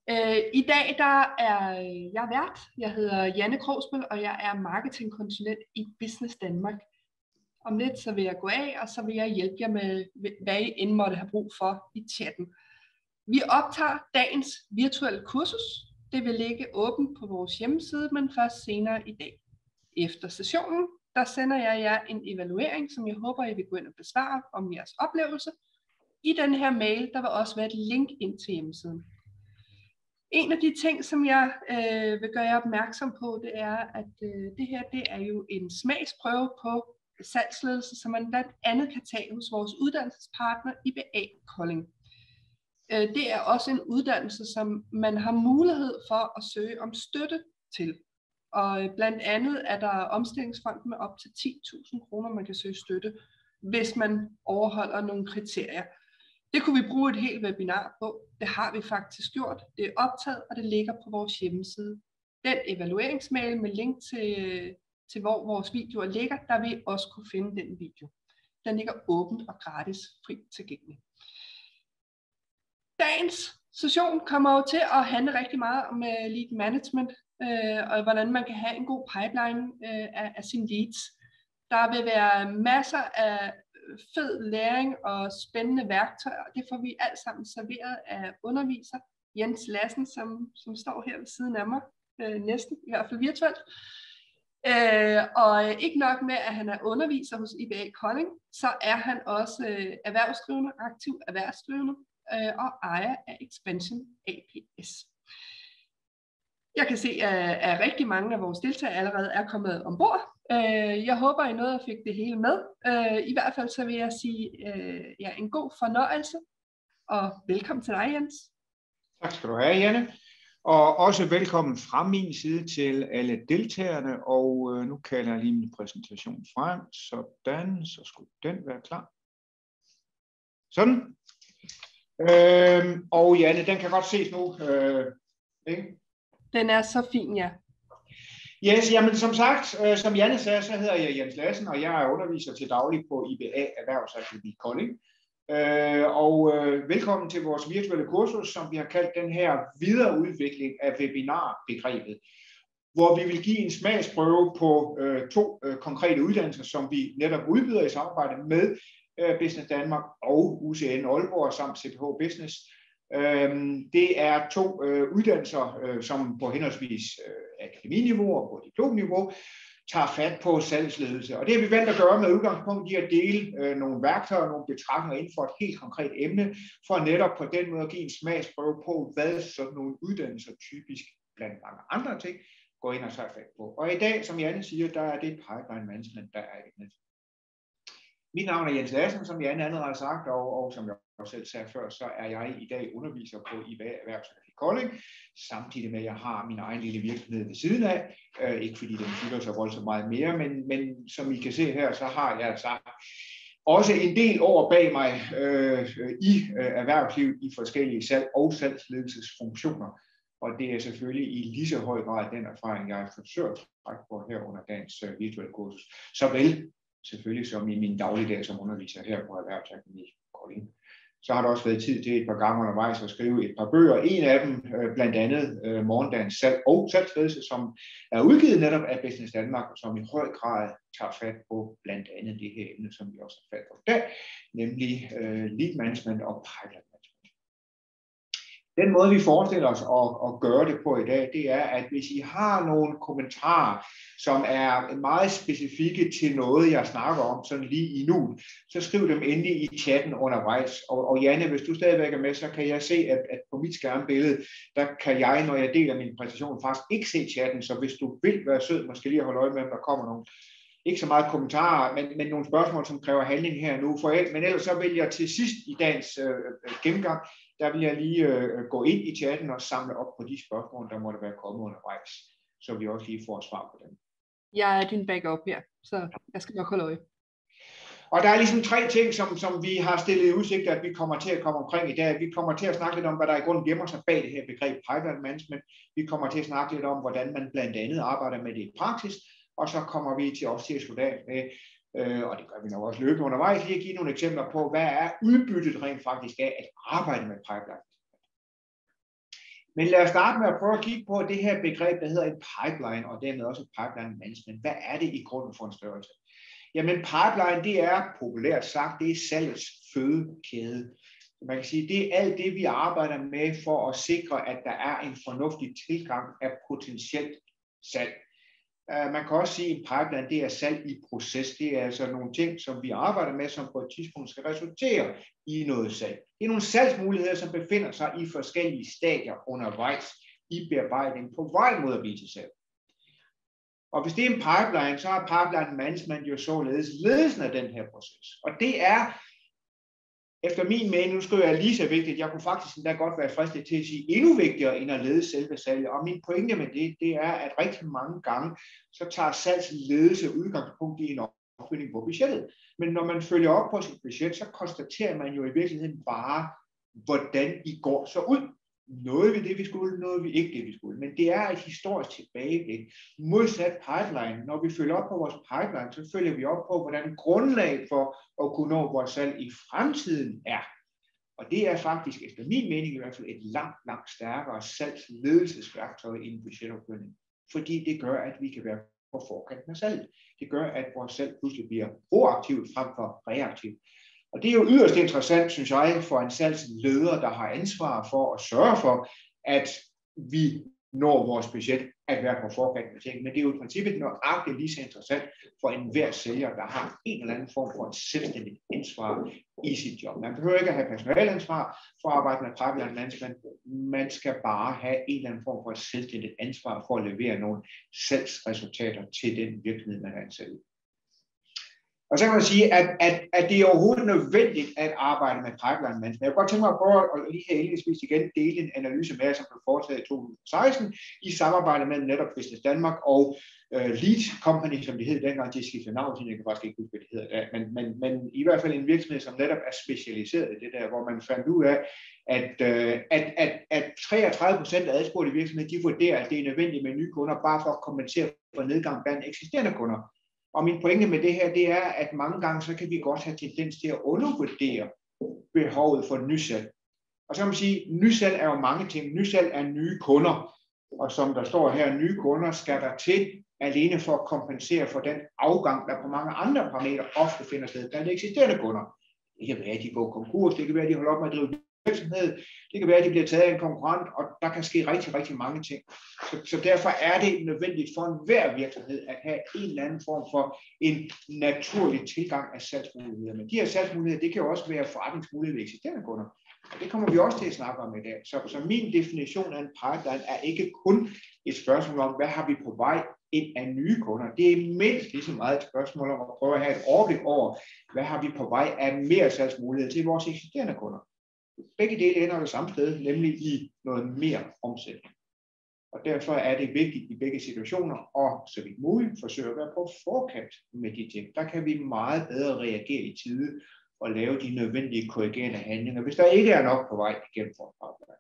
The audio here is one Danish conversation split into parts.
I dag der er jeg vært. Jeg hedder Janne Krogsbøl, og jeg er marketingkonsulent i Business Danmark. Om lidt så vil jeg gå af, og så vil jeg hjælpe jer med, hvad I end måtte have brug for i chatten. Vi optager dagens virtuelle kursus. Det vil ligge åbent på vores hjemmeside, men først senere i dag. Efter sessionen, der sender jeg jer en evaluering, som jeg håber, I vil gå ind og besvare om jeres oplevelse. I den her mail, der vil også være et link ind til hjemmesiden. En af de ting, som jeg vil gøre jer opmærksom på, det er, at det her det er jo en smagsprøve på salgsledelse, som man blandt andet kan tage hos vores uddannelsespartner IBA Kolding. Det er også en uddannelse, som man har mulighed for at søge om støtte til. Og blandt andet er der omstillingsfonden med op til 10.000 kroner, man kan søge støtte, hvis man overholder nogle kriterier. Det kunne vi bruge et helt webinar på. Det har vi faktisk gjort. Det er optaget, og det ligger på vores hjemmeside. Den evalueringsmail med link til hvor vores videoer ligger, der vil I også kunne finde den video. Den ligger åbent og gratis, frit tilgængelig. Dagens session kommer jo til at handle rigtig meget om lead management, og hvordan man kan have en god pipeline af sine leads. Der vil være masser af fed læring og spændende værktøjer, og det får vi alt sammen serveret af underviser Jens Lassen, som står her ved siden af mig, næsten, i hvert fald virtuelt. Og ikke nok med, at han er underviser hos IBA Kolding, så er han også erhvervsdrivende, aktiv erhvervsdrivende og ejer af Expansion APS. Jeg kan se, at rigtig mange af vores deltagere allerede er kommet ombord. Jeg håber, I nåede at fik det hele med. I hvert fald så vil jeg sige en god fornøjelse, og velkommen til dig, Jens. Tak skal du have, Janne. Og også velkommen fra min side til alle deltagerne. Og nu kalder jeg lige min præsentation frem. Sådan, så skulle den være klar. Sådan. Og Janne, den kan godt ses nu. Ikke? Den er så fin, ja. Yes, jamen som sagt, som Janne sagde, så hedder jeg Jens Lassen, og jeg er underviser til daglig på IBA Erhvervsakademi Kolding. Velkommen til vores virtuelle kursus, som vi har kaldt den her videreudvikling af webinarbegrebet, hvor vi vil give en smagsprøve på to konkrete uddannelser, som vi netop udbyder i samarbejde med Business Danmark og UCN Aalborg samt CPH Business. Det er to uddannelser, som på henholdsvis akademiniveau og på diplomniveau tager fat på salgsledelse. Og det har vi valgt at gøre med udgangspunkt i at dele nogle værktøjer og nogle betragtninger inden for et helt konkret emne, for netop på den måde at give en smagsprøve på, hvad sådan nogle uddannelser typisk blandt mange andre ting går ind og tager fat på. Og i dag, som Janne siger, der er det pipeline management, der er emnet. Mit navn er Jens Lassen, som Janne allerede har sagt, og som jeg også selv sagde før, så er jeg i dag underviser på IBA Erhvervsakademi Kolding, samtidig med at jeg har min egen lille virksomhed ved siden af. Ikke fordi den fylder så voldsomt meget mere, men som I kan se her, så har jeg altså også en del år bag mig i erhvervslivet i forskellige salg- og salgsledelsesfunktioner. Og det er selvfølgelig i lige så høj grad den erfaring, jeg har forsøgt at trække på her under dagens virtuelle kursus. Såvel selvfølgelig som i min dagligdag som underviser her på Erhvervsakademi Kolding. Så har der også været tid til et par gange undervejs at skrive et par bøger. En af dem blandt andet Morgendagens salg og salgsledelse, som er udgivet netop af Business Danmark, og som i høj grad tager fat på blandt andet det her emne, som vi også har fat på i dag, nemlig lead management og pipeline management. Den måde, vi forestiller os at gøre det på i dag, det er, at hvis I har nogle kommentarer, som er meget specifikke til noget, jeg snakker om sådan lige i nu, så skriv dem endelig i chatten undervejs. Og Janne, hvis du stadigvæk er med, så kan jeg se, at på mit skærmbillede, der kan jeg, når jeg deler min præsentation, faktisk ikke se chatten. Så hvis du vil være sød, måske lige holde øje med, om der kommer nogle, ikke så meget kommentarer, men nogle spørgsmål, som kræver handling her nu. Men ellers så vil jeg til sidst i dagens gennemgang, der vil jeg lige gå ind i chatten og samle op på de spørgsmål, der måtte være kommet undervejs, så vi også lige får svar på dem. Jeg er din backup her, så jeg skal nok holde øje. Og der er ligesom tre ting, som vi har stillet i udsigt, at vi kommer til at komme omkring i dag. Vi kommer til at snakke lidt om, hvad der i grunden gemmer sig bag det her begreb pipeline management. Vi kommer til at snakke lidt om, hvordan man blandt andet arbejder med det i praksis. Og så kommer vi til også til at slutte af med, og det gør vi nok også løbende undervejs, lige at give nogle eksempler på, hvad er udbyttet rent faktisk af at arbejde med pipeline. Men lad os starte med at prøve at kigge på det her begreb, der hedder en pipeline, og dermed også et pipeline management. Hvad er det i grunden for en størrelse? Jamen pipeline, det er populært sagt, det er salgets fødekæde. Man kan sige, det er alt det, vi arbejder med for at sikre, at der er en fornuftig tilgang af potentielt salg. Man kan også sige, at en pipeline, det er salg i proces. Det er altså nogle ting, som vi arbejder med, som på et tidspunkt skal resultere i noget salg. Det er nogle salgsmuligheder, som befinder sig i forskellige stadier undervejs i bearbejdning på vej mod at blive til salg. Og hvis det er en pipeline, så er pipeline management jo således ledelsen af den her proces. Og det er, efter min mening, nu skriver jeg lige så vigtigt, jeg kunne faktisk endda godt være fristet til at sige endnu vigtigere end at lede selve salget. Og min pointe med det er, at rigtig mange gange, så tager salgsledelse udgangspunkt i en opfølgning på budgettet. Men når man følger op på sit budget, så konstaterer man jo i virkeligheden bare, hvordan I går så ud. Noget vi det, vi skulle, noget vi ikke det, vi skulle. Men det er et historisk tilbageblik. Modsat pipeline. Når vi følger op på vores pipeline, så følger vi op på, hvordan grundlaget for at kunne nå vores salg i fremtiden er. Og det er faktisk, efter min mening i hvert fald, et langt stærkere salgsledelsesværktøj i en budgetopfølgning. Fordi det gør, at vi kan være på forkant med salg. Det gør, at vores salg pludselig bliver proaktivt frem for reaktivt. Og det er jo yderst interessant, synes jeg, for en salgsleder, der har ansvar for at sørge for, at vi når vores budget at være på forkant med ting. Men det er jo i princippet nøjagtigt lige så interessant for enhver sælger, der har en eller anden form for et selvstændigt ansvar i sit job. Man behøver ikke at have personalansvar for at arbejde med pipeline management. Man skal bare have en eller anden form for et selvstændigt ansvar for at levere nogle salgsresultater til den virksomhed, man er ansat i. Og så kan man sige, at det er overhovedet nødvendigt at arbejde med pipeline management. Jeg kunne godt tænke mig at prøve at lige her indledningsvis igen dele en analyse med, som blev foretaget i 2016 i samarbejde med netop Business Danmark og Lead Company, som det hed dengang. De skiftede navn til, jeg kan faktisk ikke huske, hvad det hedder. Men i hvert fald en virksomhed, som netop er specialiseret i det der, hvor man fandt ud af, at 33% af adspurgte virksomheder, de vurderer, at det er nødvendigt med nye kunder, bare for at kompensere for nedgang blandt eksisterende kunder. Og min pointe med det her, det er, at mange gange så kan vi godt have tendens til at undervurdere behovet for nysalg. Og så kan man sige, at nysalg er jo mange ting. Nysalg er nye kunder. Og som der står her, nye kunder skal der til alene for at kompensere for den afgang, der på mange andre parametre ofte finder sted blandt eksisterende kunder. Det kan være, at de går konkurs, det kan være, at de holder op med at drive virksomhed, det kan være, at de bliver taget af en konkurrent, og der kan ske rigtig mange ting. Så derfor er det nødvendigt for enhver virksomhed at have en eller anden form for en naturlig tilgang af salgsmuligheder. Men de her salgsmuligheder, det kan jo også være forretningsmuligheder ved eksisterende kunder. Og det kommer vi også til at snakke om i dag. Så min definition af en pipeline er ikke kun et spørgsmål om, hvad har vi på vej ind af nye kunder. Det er mindst lige så meget et spørgsmål om at prøve at have et overblik over, hvad har vi på vej af mere salgsmuligheder til vores eksisterende kunder. Begge dele ender det samme sted, nemlig i noget mere omsætning. Og derfor er det vigtigt i begge situationer, og så vidt muligt forsøge at være på forkant med de ting. Der kan vi meget bedre reagere i tide og lave de nødvendige korrigerende handlinger, hvis der ikke er nok på vej igennem for en pipeline.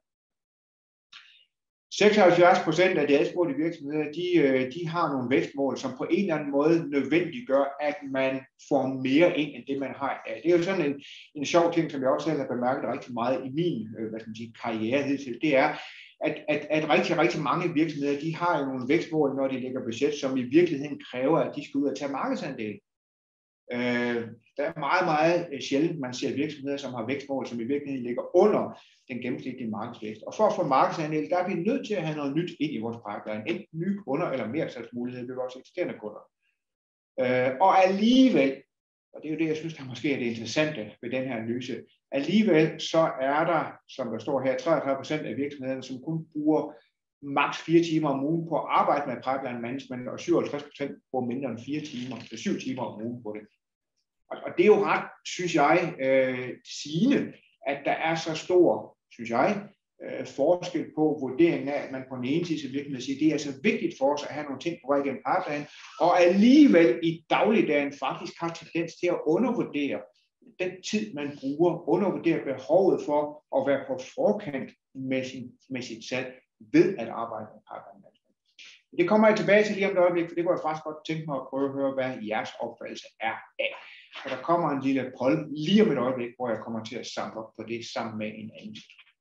76% af de adspurgte virksomheder, de har nogle vækstmål, som på en eller anden måde nødvendiggør, at man får mere ind, end det man har. Det er jo sådan en sjov ting, som jeg også selv har bemærket rigtig meget i min karriere hidtil. Det er, at rigtig mange virksomheder, de har jo nogle vækstmål, når de lægger budget, som i virkeligheden kræver, at de skal ud og tage markedsandel. Der er meget sjældent, man ser virksomheder, som har vækstmål, som i virkeligheden ligger under den gennemsnitlige markedsvækst. Og for at få markedsandel, der er vi nødt til at have noget nyt ind i vores pipeline. Enten nye kunder eller mere salgsmuligheder ved vores eksisterende kunder. Og alligevel, og det er jo det, jeg synes, der måske er det interessante ved den her analyse, alligevel så er der, som der står her, 33% af virksomhederne, som kun bruger maks 4 timer om ugen på at arbejde med pipeline management, og 57% bruger mindre end 4 timer, så 7 timer om ugen på det. Og det er jo ret, synes jeg, sigende, at der er så stor, synes jeg, forskel på vurderingen af, at man på den ene side virksomhed siger, det er så vigtigt for os at have nogle ting på vej gennem pipeline, og alligevel i dagligdagen faktisk har tendens til at undervurdere den tid, man bruger, undervurdere behovet for at være på forkant med sit salg ved at arbejde med pipeline management. Det kommer jeg tilbage til lige om et øjeblik, for det kunne jeg faktisk godt tænke mig at prøve at høre, hvad jeres opfattelse er af. Så der kommer en lille poll lige om et øjeblik, hvor jeg kommer til at samle op på det sammen med en anden.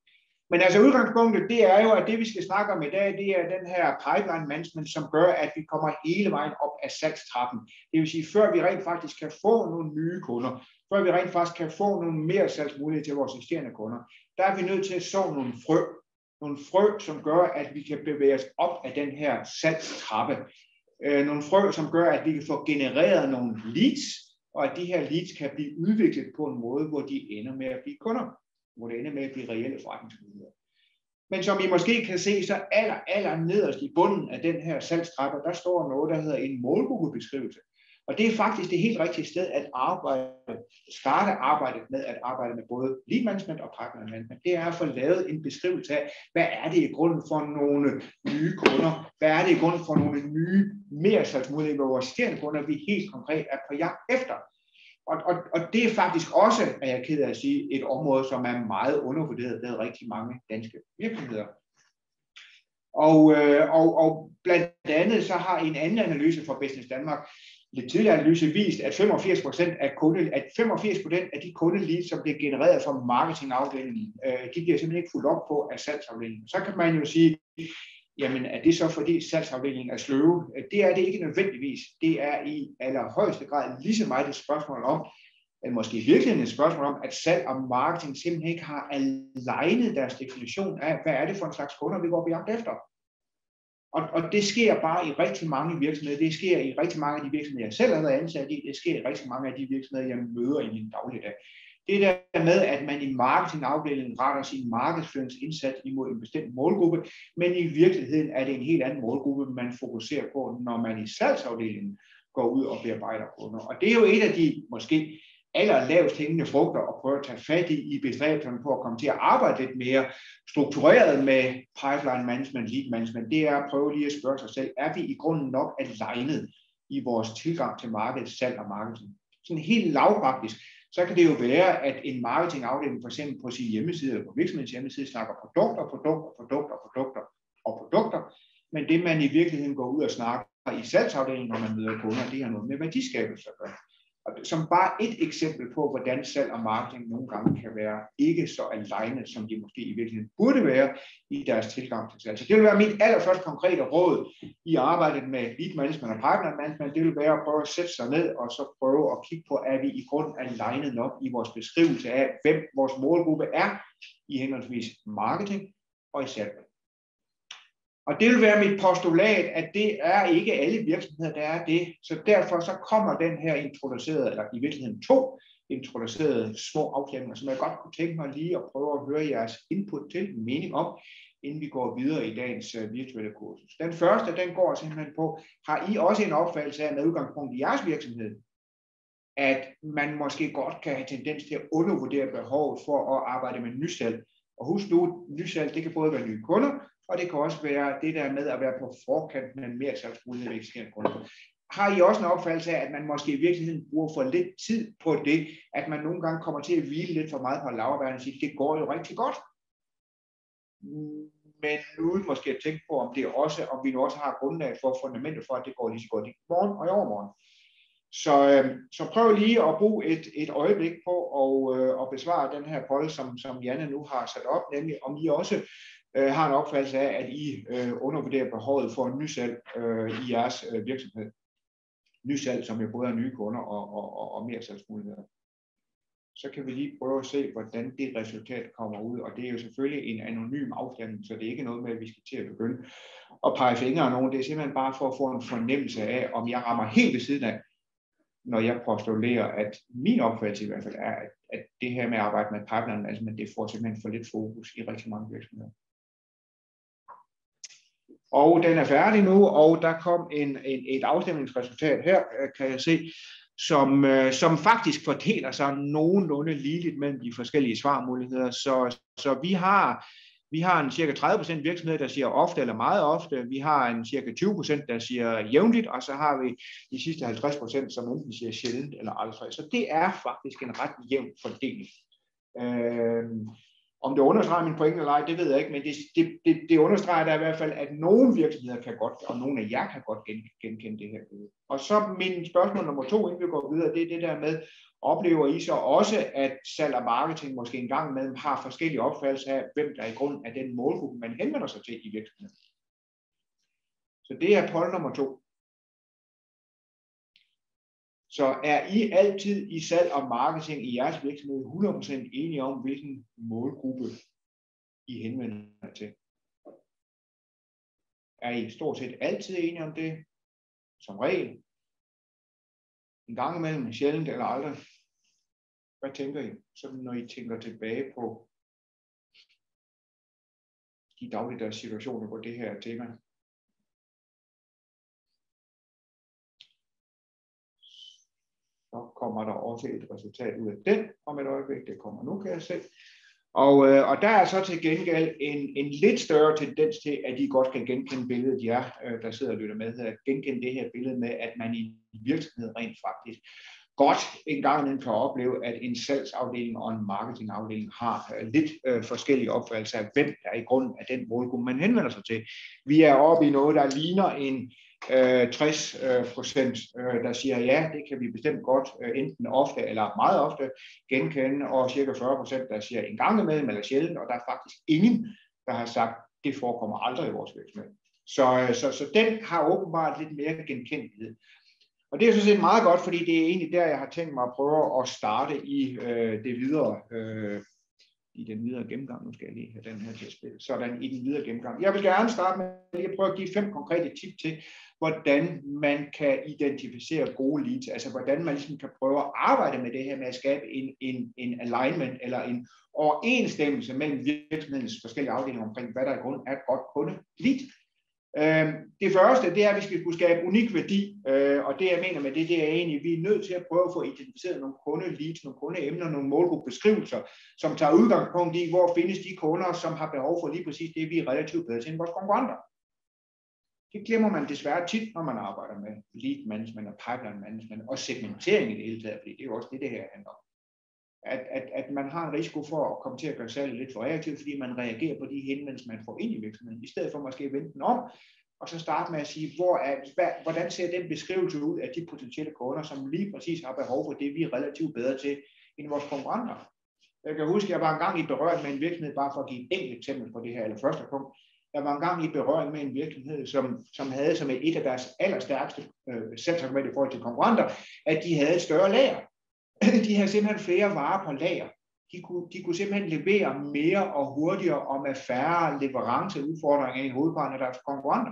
Men altså udgangspunktet, det er jo, at det vi skal snakke om i dag, det er den her pipeline management, som gør, at vi kommer hele vejen op af salgstrappen. Det vil sige, før vi rent faktisk kan få nogle nye kunder, før vi rent faktisk kan få nogle mere salgsmuligheder til vores eksisterende kunder, der er vi nødt til at så nogle frø. Nogle frø, som gør, at vi kan bevæge os op af den her salgstrappe. Nogle frø, som gør, at vi kan få genereret nogle leads, og at de her leads kan blive udviklet på en måde, hvor de ender med at blive kunder. Hvor det ender med at blive reelle forretningsmuligheder. Men som I måske kan se, så aller nederst i bunden af den her salgstrappe, der står noget, der hedder en målgruppebeskrivelse. Og det er faktisk det helt rigtige sted at starte arbejdet med at arbejde med både lead management og pipeline management. Det er at få lavet en beskrivelse af, hvad er det i grunden for nogle nye kunder, hvad er det i grunden for nogle nye mere salgsmuligheder, hvor vores eksisterende kunder vi helt konkret er på jagt efter. Og det er faktisk også, er jeg ked af at sige, et område, som er meget undervurderet ved rigtig mange danske virksomheder. Og blandt andet så har en anden analyse fra Business Danmark, lidt tidligere analyse, vist, at 85% af de kundeleads, som bliver genereret fra marketingafdelingen, de bliver simpelthen ikke fuldt op på af salgsafdelingen. Så kan man jo sige, jamen er det så fordi salgsafdelingen er sløve? Det er det ikke nødvendigvis. Det er i allerhøjeste grad lige så meget et spørgsmål om, eller måske virkelig et spørgsmål om, at salg og marketing simpelthen ikke har alignet deres definition af, hvad er det for en slags kunder, vi går på jagt efter. Og det sker bare i rigtig mange virksomheder. Det sker i rigtig mange af de virksomheder, jeg selv har været ansat i. Det sker i rigtig mange af de virksomheder, jeg møder i min dagligdag. Det der med, at man i marketingafdelingen retter sin markedsføringsindsats imod en bestemt målgruppe, men i virkeligheden er det en helt anden målgruppe, man fokuserer på, når man i salgsafdelingen går ud og bearbejder kunder. Og det er jo et af de måske allerlavest hængende frugter at prøve at tage fat i bestræbelserne på at komme til at arbejde lidt mere struktureret med pipeline management, lead management. Det er at prøve lige at spørge sig selv, er vi i grunden nok alignet i vores tilgang til markedet, salg og marketing? Sådan helt lavpraktisk, så kan det jo være, at en marketingafdeling for eksempel på sin hjemmeside eller på virksomhedens hjemmeside snakker produkter, men det man i virkeligheden går ud og snakker i salgsafdelingen, når man møder kunder, det har noget med værdiskabelse at gøre. Og som bare et eksempel på, hvordan salg og marketing nogle gange kan være ikke så alignet, som de måske i virkeligheden burde være i deres tilgang til salg. Så det vil være mit allerførste konkrete råd i arbejdet med lead management og pipeline management. Det vil være at prøve at sætte sig ned og så prøve at kigge på, er vi i grunden alignet nok i vores beskrivelse af, hvem vores målgruppe er i henholdsvis marketing og i salg. Og det vil være mit postulat, at det er ikke alle virksomheder, der er det. Så derfor så kommer den her introducerede, eller i virkeligheden 2 introducerede små afstemninger, som jeg godt kunne tænke mig lige at prøve at høre jeres input til, mening om, inden vi går videre i dagens virtuelle kursus. Den første, den går simpelthen på, har I også en opfattelse af med udgangspunkt i jeres virksomhed, at man måske godt kan have tendens til at undervurdere behovet for at arbejde med nysalg. Og husk nu, nysalg, det kan både være nye kunder, og det kan også være det der med at være på forkant med mere salgsmuligheder ved eksisterende kunder. Har I også en opfattelse af, at man måske i virkeligheden bruger for lidt tid på det, at man nogle gange kommer til at hvile lidt for meget på laurbærrene og sige, det går jo rigtig godt. Men uden måske at tænke på, om vi nu også har grundlag for fundamentet for, at det går lige så godt i morgen og i overmorgen. Så prøv lige at bruge et øjeblik på at besvare den her poll, som Janne nu har sat op, nemlig om I også har en opfattelse af, at I undervurderer behovet for en nysalg i jeres virksomhed. Nysalg, som jo både er nye kunder og mere salgsmuligheder. Så kan vi lige prøve at se, hvordan det resultat kommer ud. Og det er jo selvfølgelig en anonym afstemning, så det er ikke noget med, at vi skal til at begynde at pege fingre af nogen. Det er simpelthen bare for at få en fornemmelse af, om jeg rammer helt ved siden af, når jeg postulerer, at min opfattelse i hvert fald er, at det her med at arbejde med pipeline management, det får simpelthen for lidt fokus i rigtig mange virksomheder. Og den er færdig nu, og der kom et afstemningsresultat her, kan jeg se, som faktisk fordeler sig nogenlunde ligeligt mellem de forskellige svarmuligheder. Så vi har en cirka 30% virksomheder, der siger ofte eller meget ofte. Vi har en cirka 20%, der siger jævnligt, og så har vi de sidste 50%, som enten siger sjældent eller aldrig. Så det er faktisk en ret jævn fordeling. Om det understreger min pointe eller ej, det ved jeg ikke, men det understreger da i hvert fald, at nogle virksomheder kan godt, og nogle af jer kan godt genkende det her billede. Og så min spørgsmål nummer 2, inden vi går videre, det er det der med, oplever I så også, at salg og marketing måske en gang imellem har forskellige opfattelser af, hvem der er i grund af den målgruppe, man henvender sig til i virksomheden. Så det er poll nummer 2. Så er I altid i salg og marketing i jeres virksomhed 100% enige om, hvilken målgruppe I henvender til? Er I stort set altid enige om det? Som regel? En gang imellem, sjældent eller aldrig? Hvad tænker I, så når I tænker tilbage på de dagligdags situationer, hvor det her er tema? Så kommer der også et resultat ud af den om et øjeblik. Det kommer nu, kan jeg se. Og der er så til gengæld en lidt større tendens til, at I godt kan genkende billedet, der sidder og lytter med, at genkende det her billede med, at man i en virksomhed rent faktisk godt en gang imellem kan opleve, at en salgsafdeling og en marketingafdeling har lidt forskellige opfattelser af, hvem der er i grunden af den målgruppe, man henvender sig til. Vi er oppe i noget, der ligner en 60%, der siger ja, det kan vi bestemt godt, enten ofte eller meget ofte genkende, og cirka 40%, der siger en gang imellem eller sjældent, og der er faktisk ingen, der har sagt, det forekommer aldrig i vores virksomhed. Så den har åbenbart lidt mere genkendelighed. Og det er sådan set meget godt, fordi det er egentlig der, jeg har tænkt mig at prøve at starte i det videre, i den videre gennemgang. Nu skal jeg lige have den her til at spille. Sådan i den videre gennemgang. Jeg vil gerne starte med at prøve at give 5 konkrete tip til, hvordan man kan identificere gode leads. Altså hvordan man ligesom kan prøve at arbejde med det her med at skabe en alignment eller en overensstemmelse mellem virksomhedens forskellige afdelinger omkring, hvad der i grund er et godt kunde-lead. Det første, det er, at vi skal kunne skabe unik værdi, og det jeg mener med det er egentlig, at vi er nødt til at prøve at få identificeret nogle kundeleads, nogle kundeemner, nogle målgruppebeskrivelser, som tager udgangspunkt i, hvor findes de kunder, som har behov for lige præcis det, vi er relativt bedre til end vores konkurrenter. Det glemmer man desværre tit, når man arbejder med lead management og pipeline management og segmentering i det hele taget, fordi det er jo også det her handler om. At man har en risiko for at komme til at gøre salget lidt for reaktivt, fordi man reagerer på de henvendelser, man får ind i virksomheden, i stedet for måske at vende den om, og så starte med at sige, hvordan ser den beskrivelse ud af de potentielle kunder, som lige præcis har behov for det, vi er relativt bedre til end vores konkurrenter. Jeg kan huske, at jeg var engang i berøring med en virksomhed, bare for at give et enkelt eksempel på det her, eller første punkt. Jeg var engang i berøring med en virksomhed, som havde som et af deres allerstærkeste salgsargumenter i forhold til konkurrenter, at de havde et større lager. De havde simpelthen flere varer på lager. De kunne simpelthen levere mere og hurtigere og med færre leveranceudfordringer end hovedparten af deres konkurrenter.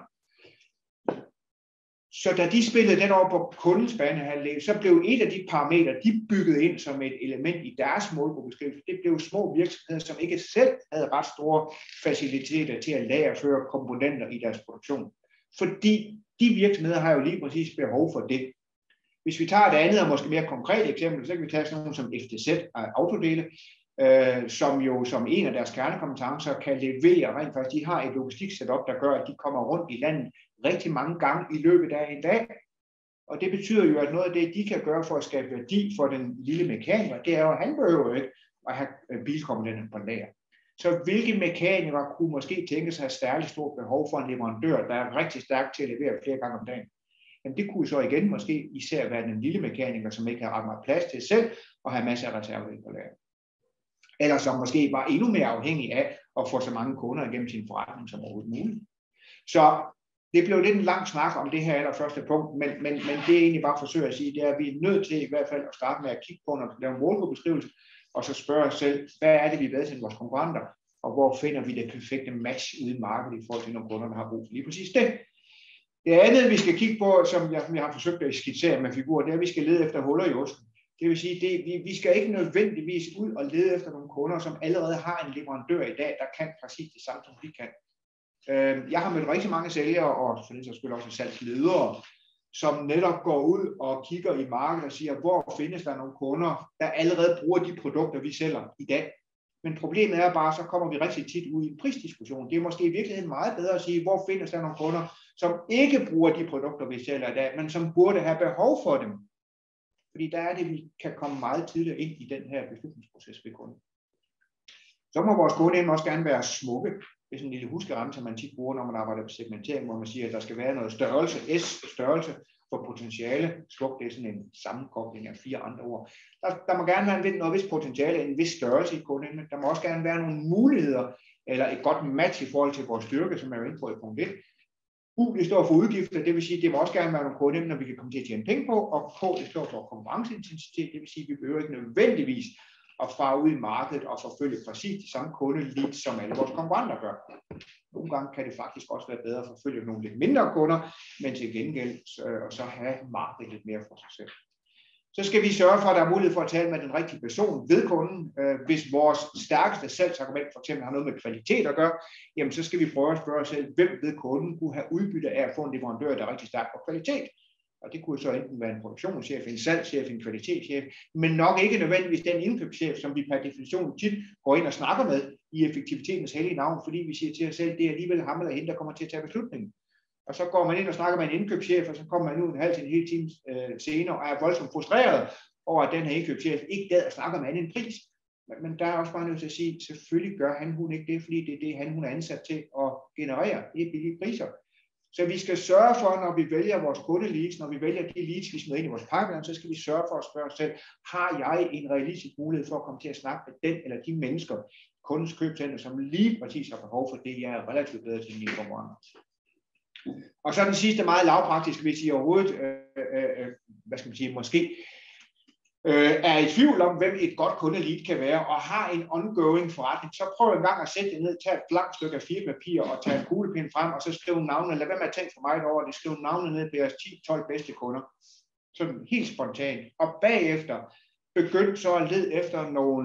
Så da de spillede den over på kundens banehalvdel, så blev et af de parametre, de byggede ind som et element i deres målgruppebeskrivelse, det blev små virksomheder, som ikke selv havde ret store faciliteter til at lagerføre komponenter i deres produktion. Fordi de virksomheder har jo lige præcis behov for det. Hvis vi tager et andet og måske mere konkret eksempel, så kan vi tage sådan nogle som FTZ Autodele, som jo som en af deres kernekompetencer kan levere rent faktisk. De har et logistiksetup, der gør, at de kommer rundt i landet rigtig mange gange i løbet af en dag. Og det betyder jo, at noget af det, de kan gøre for at skabe værdi for den lille mekaniker, det er jo, at han behøver ikke at have bilkomponenter på lager. Så hvilke mekanikere kunne måske tænke sig at have særligt stort behov for en leverandør, der er rigtig stærk til at levere flere gange om dagen? Jamen det kunne så igen måske især være den lille mekaniker, som ikke har ret meget plads til selv og have masser af reservedele på lager. Eller som måske var endnu mere afhængig af at få så mange kunder igennem sin forretning som overhovedet muligt. Så det blev lidt en lang snak om det her allerførste punkt, men det er egentlig bare at forsøge at sige, det er, at vi er nødt til i hvert fald at starte med at kigge på, når vi laver en målgruppebeskrivelse, og så spørge os selv, hvad er det, vi er bedre til vores konkurrenter, og hvor finder vi det perfekte match ude i markedet i forhold til nogle kunder, der har brug for lige præcis det. Det andet, vi skal kigge på, som jeg har forsøgt at skitsere med figurer, det er, at vi skal lede efter huller i osten. Det vil sige, vi skal ikke nødvendigvis ud og lede efter nogle kunder, som allerede har en leverandør i dag, der kan præcis det samme, som vi kan. Jeg har mødt rigtig mange sælgere, og for den sags skyld også salgsledere, som netop går ud og kigger i markedet og siger, hvor findes der nogle kunder, der allerede bruger de produkter, vi sælger i dag. Men problemet er bare, så kommer vi rigtig tit ud i en prisdiskussion. Det er måske i virkeligheden meget bedre at sige, hvor findes der nogle kunder, som ikke bruger de produkter, vi sælger i dag, men som burde have behov for dem. Fordi der er det, vi kan komme meget tidligere ind i den her beslutningsproces ved kunden. Så må vores kundeemner også gerne være smukke. Det er sådan en lille huskeremme, som man tit bruger, når man arbejder på segmentering, hvor man siger, at der skal være noget størrelse, S-størrelse for potentiale. Smuk, det er sådan en sammenkobling af 4 andre ord. Der må gerne være noget vis potentiale, en vis størrelse i kundeemnet. Der må også gerne være nogle muligheder, eller et godt match i forhold til vores styrke, som jeg er inde på i punkt 1. U, det står for udgifter, det vil sige, det må også gerne være nogle kundeemner, vi kan komme til at tjene penge på, og K, det står for konkurrenceintensitet, det vil sige, vi behøver ikke nødvendigvis at fare ud i markedet og forfølge præcis de samme kundeleads, som alle vores konkurrenter gør. Nogle gange kan det faktisk også være bedre at forfølge nogle lidt mindre kunder, men til gengæld så have markedet lidt mere for sig selv. Så skal vi sørge for, at der er mulighed for at tale med den rigtige person ved kunden. Hvis vores stærkeste salgsargument for eksempel har noget med kvalitet at gøre, jamen så skal vi prøve at spørge os selv, hvem ved kunden kunne have udbytte af at få en leverandør, der er rigtig stærk på kvalitet. Og det kunne så enten være en produktionschef, en salgschef, en kvalitetschef, men nok ikke nødvendigvis den indkøbschef, som vi per definition tit går ind og snakker med i effektivitetens hellige navn, fordi vi siger til os selv, det er alligevel ham eller hende, der kommer til at tage beslutningen. Og så går man ind og snakker med en indkøbschef, og så kommer man ud en halv til en hel time senere og er voldsomt frustreret over, at den her indkøbschef ikke gad at snakke med anden en pris. Men der er også bare nødt til at sige, selvfølgelig gør hun ikke det, fordi det er det, hun er ansat til at generere. Det er billige priser. Så vi skal sørge for, når vi vælger vores kundeleads, når vi vælger de leads, vi smider ind i vores pipeline, så skal vi sørge for at spørge os selv, har jeg en realistisk mulighed for at komme til at snakke med den eller de mennesker i kundens købcenter, som lige præcis har behov for det, jeg er relativt bedre til mine konkurrenter. Og så den sidste meget lavpraktisk, hvis I overhovedet, måske er i tvivl om, hvem et godt kundelead kan være, og har en ongoing forretning, så prøv en gang at sætte det ned, tage et langt stykke af 4 papir og tage en kuglepind frem, og så skrive navnene, lad være med at tænke for mig over det, skrive navnene ned på jeres 10-12 bedste kunder, sådan helt spontant, og bagefter begynd så at lede efter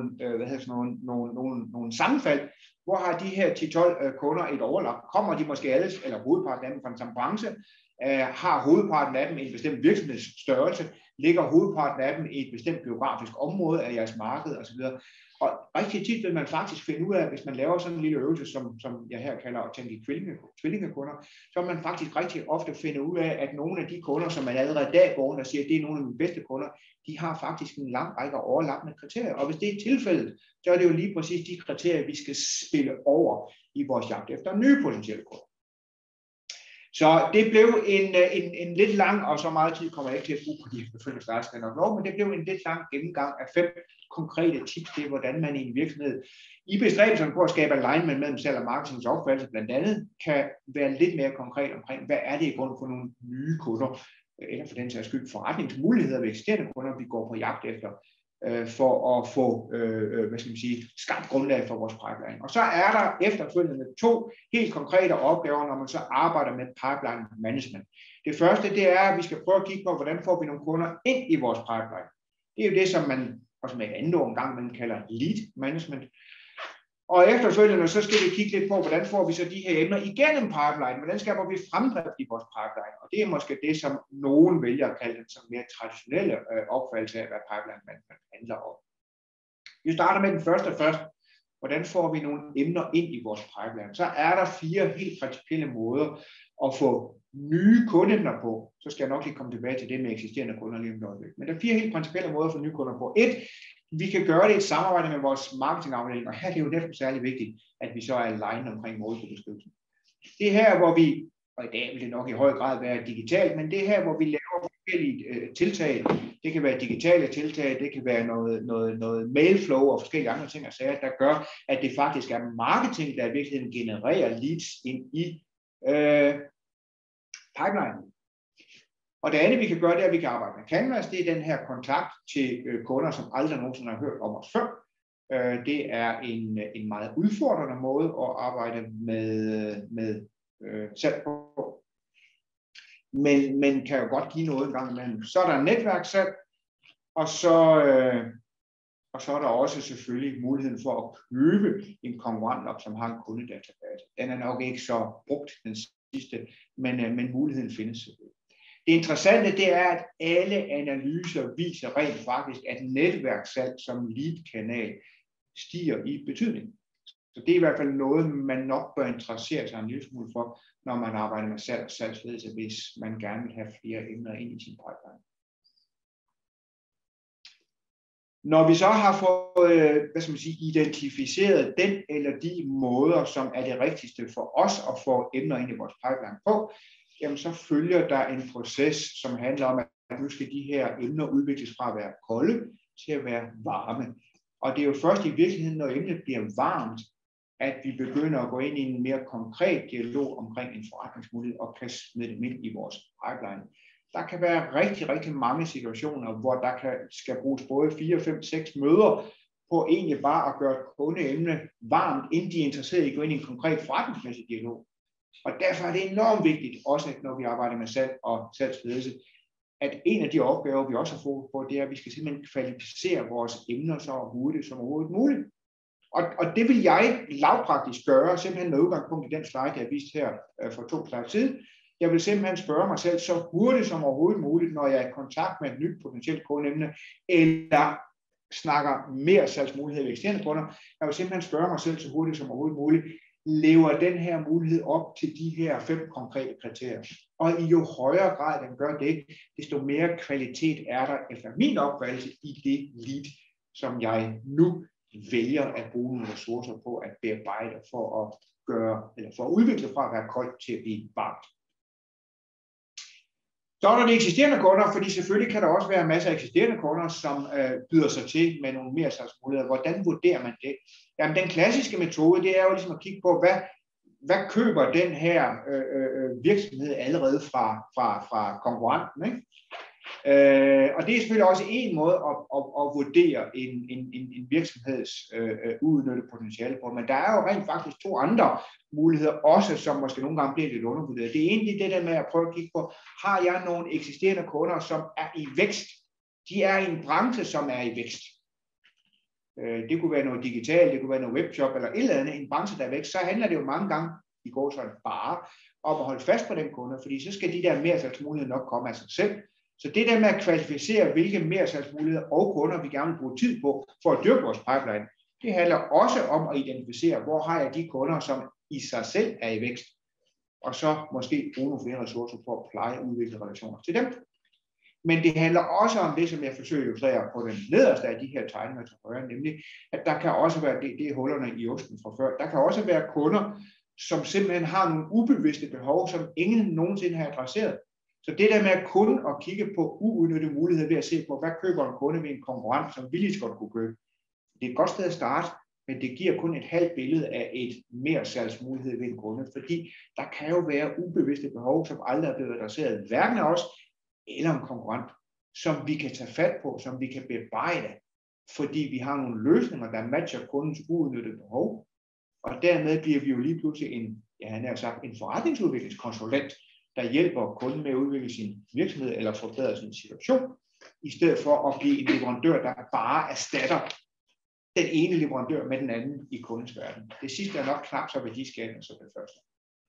nogle sammenfald. Hvor har de her 10-12 kunder et overlap? Kommer de måske alle, eller hovedparten af dem fra den samme branche? Har hovedparten af dem en bestemt virksomhedsstørrelse? Ligger hovedparten af dem i et bestemt geografisk område af jeres marked osv.? Og rigtig tit vil man faktisk finde ud af, hvis man laver sådan en lille øvelse, som jeg her kalder at tænke i tvillingekunder, så vil man faktisk rigtig ofte finde ud af, at nogle af de kunder, som man allerede i dag går rundt og siger, at det er nogle af mine bedste kunder, de har faktisk en lang række overlappende kriterier. Og hvis det er tilfældet, så er det jo lige præcis de kriterier, vi skal spille over i vores jagt efter nye potentielle kunder. Så det blev en lidt lang, og så meget tid kommer jeg ikke til at bruge på de selvfølgelig resten nok lov, men det blev en lidt lang gennemgang af 5 konkrete tips til, hvordan man i en virksomhed i bestræbelserne på at skabe alignment mellem salg og marketing og opfattelse blandt andet, kan være lidt mere konkret omkring, hvad er det i grund for nogle nye kunder, eller for den sags skyld forretningsmuligheder ved eksisterende kunder, vi går på jagt efter, for at få skabt grundlag for vores pipeline. Og så er der efterfølgende 2 helt konkrete opgaver, når man så arbejder med pipeline management. Det første, det er, at vi skal prøve at kigge på, hvordan får vi nogle kunder ind i vores pipeline. Det er jo det, som man også med et andet ord engang, man kalder lead management. Og efterfølgende, så skal vi kigge lidt på, hvordan får vi så de her emner igennem pipeline, hvordan skaber vi fremdrift i vores pipeline. Og det er måske det, som nogen vælger at kalde den som mere traditionelle opfattelse af, hvad pipeline management handler om. Vi starter med den første først. Hvordan får vi nogle emner ind i vores pipeline? Så er der 4 helt principielle måder at få nye kundeemner på. Så skal jeg nok lige komme tilbage til det med eksisterende kunder lige om et øjeblik. Men der er 4 helt principielle måder at få nye kunder på. 1. Vi kan gøre det i et samarbejde med vores marketingafdeling, og her er det jo netop særlig vigtigt, at vi så er aligned omkring målgruppebeskrivelsen. Det er her, hvor vi, og i dag vil det nok i høj grad være digitalt, men det er her, hvor vi laver forskellige tiltag. Det kan være digitale tiltag, det kan være noget mailflow og forskellige andre ting og sager, der gør, at det faktisk er marketing, der i virkeligheden genererer leads ind i pipeline. Og det andet, vi kan gøre, det er, at vi kan arbejde med Canvas. Det er den her kontakt til kunder, som aldrig nogensinde har hørt om os før. Det er en meget udfordrende måde at arbejde med salg på. Men kan jo godt give noget en gang imellem. Så er der netværkssalg, og så er der også selvfølgelig muligheden for at købe en konkurrent op, som har en kundedatabase. Den er nok ikke så brugt, den sidste, men muligheden findes selvfølgelig. Det interessante, det er, at alle analyser viser rent faktisk, at netværkssalg som lead-kanal stiger i betydning. Så det er i hvert fald noget, man nok bør interessere sig en lille smule for, når man arbejder med salg og salgsledelse, hvis man gerne vil have flere emner ind i sin pipeline. Når vi så har fået identificeret den eller de måder, som er det rigtigste for os at få emner ind i vores pipeline på, jamen så følger der en proces, som handler om, at nu skal de her emner udvikles fra at være kolde til at være varme. Og det er jo først i virkeligheden, når emnet bliver varmt, at vi begynder at gå ind i en mere konkret dialog omkring en forretningsmulighed og kan smide dem ind i vores pipeline. Der kan være rigtig, rigtig mange situationer, hvor der skal bruges både 4, 5, 6 møder på egentlig bare at gøre et kundeemne varmt, inden de er interesseret i at gå ind i en konkret forretningsmæssig dialog. Og derfor er det enormt vigtigt, også når vi arbejder med salg og salgsledelse, at en af de opgaver, vi også har fokus på, det er, at vi skal simpelthen kvalificere vores emner så hurtigt som overhovedet muligt. Og det vil jeg lavpraktisk gøre, simpelthen med udgangspunkt i den slide, jeg viste her for 2 slides siden. Jeg vil simpelthen spørge mig selv så hurtigt som overhovedet muligt, når jeg er i kontakt med et nyt potentielt kundeemne, eller snakker mere salgsmuligheder ved eksisterende kunder. Jeg vil simpelthen spørge mig selv så hurtigt som overhovedet muligt, lever den her mulighed op til de her 5 konkrete kriterier. Og i jo højere grad den gør det, desto mere kvalitet er der efter min opfattelse i det lead, som jeg nu vælger at bruge nogle ressourcer på at bearbejde for at udvikle fra at være koldt til at blive varmt. Så er der de eksisterende kunder, fordi selvfølgelig kan der også være masser af eksisterende kunder, som byder sig til med nogle mere salgsmuligheder. Hvordan vurderer man det? Jamen, den klassiske metode, det er jo ligesom at kigge på, hvad køber den her virksomhed allerede fra konkurrenten, ikke? Og det er selvfølgelig også en måde at vurdere en virksomheds uudnyttet potentiale på. Men der er jo rent faktisk 2 andre muligheder også, som måske nogle gange bliver lidt undervurderet. Det er egentlig det der med at prøve at kigge på, har jeg nogle eksisterende kunder, som er i vækst? De er i en branche, som er i vækst. Det kunne være noget digitalt, det kunne være noget webshop eller et eller andet, en branche, der er vækst. Så handler det jo mange gange, i går så bare, om at holde fast på den kunde, fordi så skal de der mersalgsmuligheder nok komme af sig selv. Så det der med at kvalificere, hvilke mersalgsmuligheder og kunder vi gerne vil bruge tid på for at dyrke vores pipeline, det handler også om at identificere, hvor har jeg de kunder, som i sig selv er i vækst, og så måske bruge nogle flere ressourcer på at pleje og udvikle relationer til dem. Men det handler også om det, som jeg forsøger at illustrere på den nederste af de her tegninger til højre, nemlig, at der kan også være, det er hullerne i osten fra før, der kan også være kunder, som simpelthen har nogle ubevidste behov, som ingen nogensinde har adresseret. Så det der med kun at kigge på uudnyttede muligheder ved at se på, hvad køber en kunde ved en konkurrent, som villigt godt kunne købe. Det er et godt sted at starte, men det giver kun et halvt billede af et mere salgsmulighed ved en kunde, fordi der kan jo være ubevidste behov, som aldrig er blevet adresseret, hverken af os eller en konkurrent, som vi kan tage fat på, som vi kan bearbejde, fordi vi har nogle løsninger, der matcher kundens uudnyttede behov, og dermed bliver vi jo lige pludselig en forretningsudviklingskonsulent, der hjælper kunden med at udvikle sin virksomhed eller forbedre sin situation, i stedet for at blive en leverandør, der bare erstatter den ene leverandør med den anden i kundens verden. Det sidste er nok knap så værdiskabende som det første.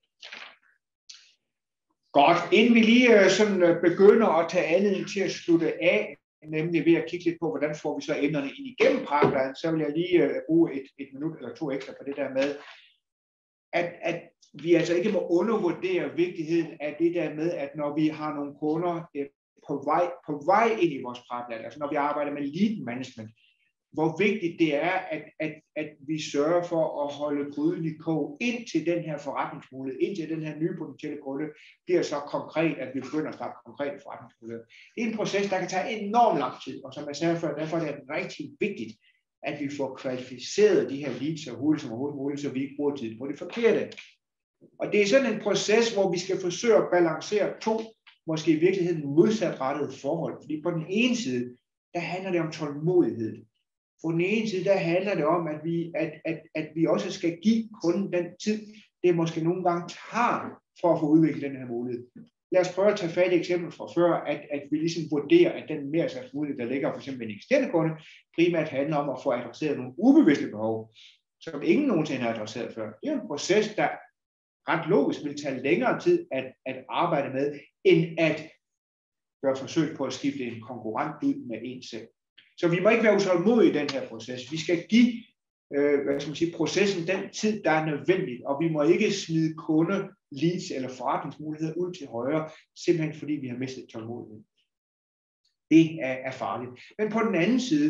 Godt, inden vi lige sådan begynder at tage anledning til at slutte af, nemlig ved at kigge lidt på, hvordan får vi så emnerne ind igennem pipeline, så vil jeg lige bruge et minut eller 2 ekstra på det der med, at vi altså ikke må undervurdere vigtigheden af det der med, at når vi har nogle kunder på vej ind i vores pipeline, altså når vi arbejder med lead management, hvor vigtigt det er, at vi sørger for at holde gryden i kog indtil den her forretningsmulighed, indtil den her nye potentielle kunde bliver så konkret, at vi begynder at starte konkrete forretningsmuligheder. Det er en proces, der kan tage enormt lang tid, og som jeg sagde før, derfor er det rigtig vigtigt, at vi får kvalificeret de her leads så hurtigt som overhovedet muligt, så vi ikke bruger tid på det forkerte. Og det er sådan en proces, hvor vi skal forsøge at balancere 2, måske i virkeligheden modsatrettede forhold. Fordi på den ene side, der handler det om tålmodighed. På den ene side, der handler det om, at vi også skal give kunden den tid, det måske nogle gange tager for at få udviklet den her mulighed. Lad os prøve at tage fat i eksempel fra før, at vi ligesom vurderer, at den mersalgsmulighed, der ligger for eksempel en eksisterende kunde, primært handler om at få adresseret nogle ubevidste behov, som ingen nogensinde har adresseret før. Det er en proces, der ret logisk vil tage længere tid at arbejde med, end at gøre forsøg på at skifte en konkurrent ud med en selv. Så vi må ikke være utålmodige i den her proces. Vi skal give processen den tid, der er nødvendig, og vi må ikke smide kunde, leads eller forretningsmuligheder ud til højre, simpelthen fordi vi har mistet tålmodighed. Det er farligt. Men på den anden side,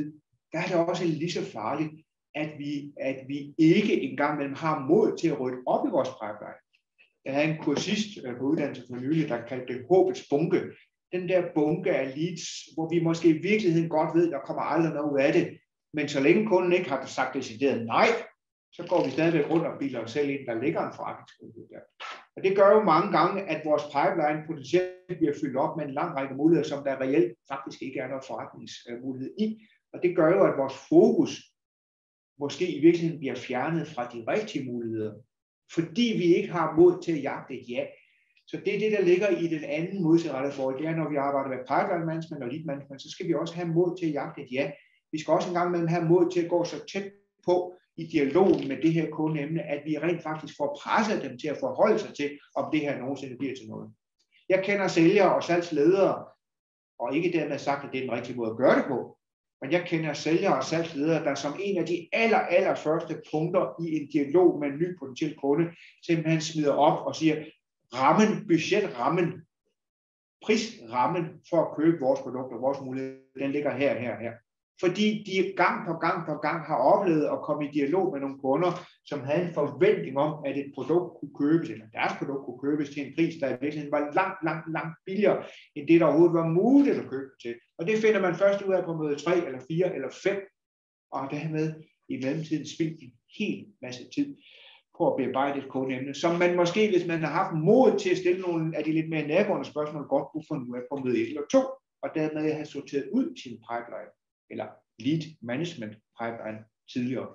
der er det også lige så farligt, at vi ikke engang mellem har mod til at rydde op i vores pipeline. Jeg havde en kursist på uddannelse for nylig, der kaldte det håbets bunke. Den der bunke af leads, hvor vi måske i virkeligheden godt ved, der kommer aldrig noget ud af det, men så længe kunden ikke har sagt decideret nej, så går vi stadigvæk rundt og bilder os selv ind, der ligger en forretningsmulighed der. Og det gør jo mange gange, at vores pipeline potentielt bliver fyldt op med en lang række muligheder, som der reelt faktisk ikke er noget forretningsmulighed i. Og det gør jo, at vores fokus måske i virkeligheden bliver fjernet fra de rigtige muligheder, fordi vi ikke har mod til at jagte et ja. Så det er det, der ligger i den anden modsatrettede forhold. Det er, når vi arbejder med pipeline management og lead management, så skal vi også have mod til at jagte et ja. Vi skal også engang med have mod til at gå så tæt på i dialogen med det her kundeemne, at vi rent faktisk får presset dem til at forholde sig til, om det her nogensinde bliver til noget. Jeg kender sælgere og salgsledere, og ikke dermed sagt, at det er den rigtige måde at gøre det på, men jeg kender sælgere og salgsledere, der som en af de allerførste punkter i en dialog med en ny potentiel kunde, simpelthen smider op og siger, rammen, budgetrammen, prisrammen for at købe vores produkter, vores muligheder, den ligger her. Fordi de gang på gang har oplevet at komme i dialog med nogle kunder, som havde en forventning om, at et produkt kunne købes, eller deres produkt kunne købes til en pris, der i virkeligheden var langt billigere, end det der overhovedet var muligt at købe til. Og det finder man først ud af på møde 3, eller 4, eller 5, og dermed i mellemtiden spildt en hel masse tid på at bearbejde et kundeemne, som man måske, hvis man har haft mod til at stille nogle af de lidt mere nærgående spørgsmål, godt kunne få nu af på møde 1 eller 2, og dermed have sorteret ud sin pipeline, eller lead management pipeline tidligere.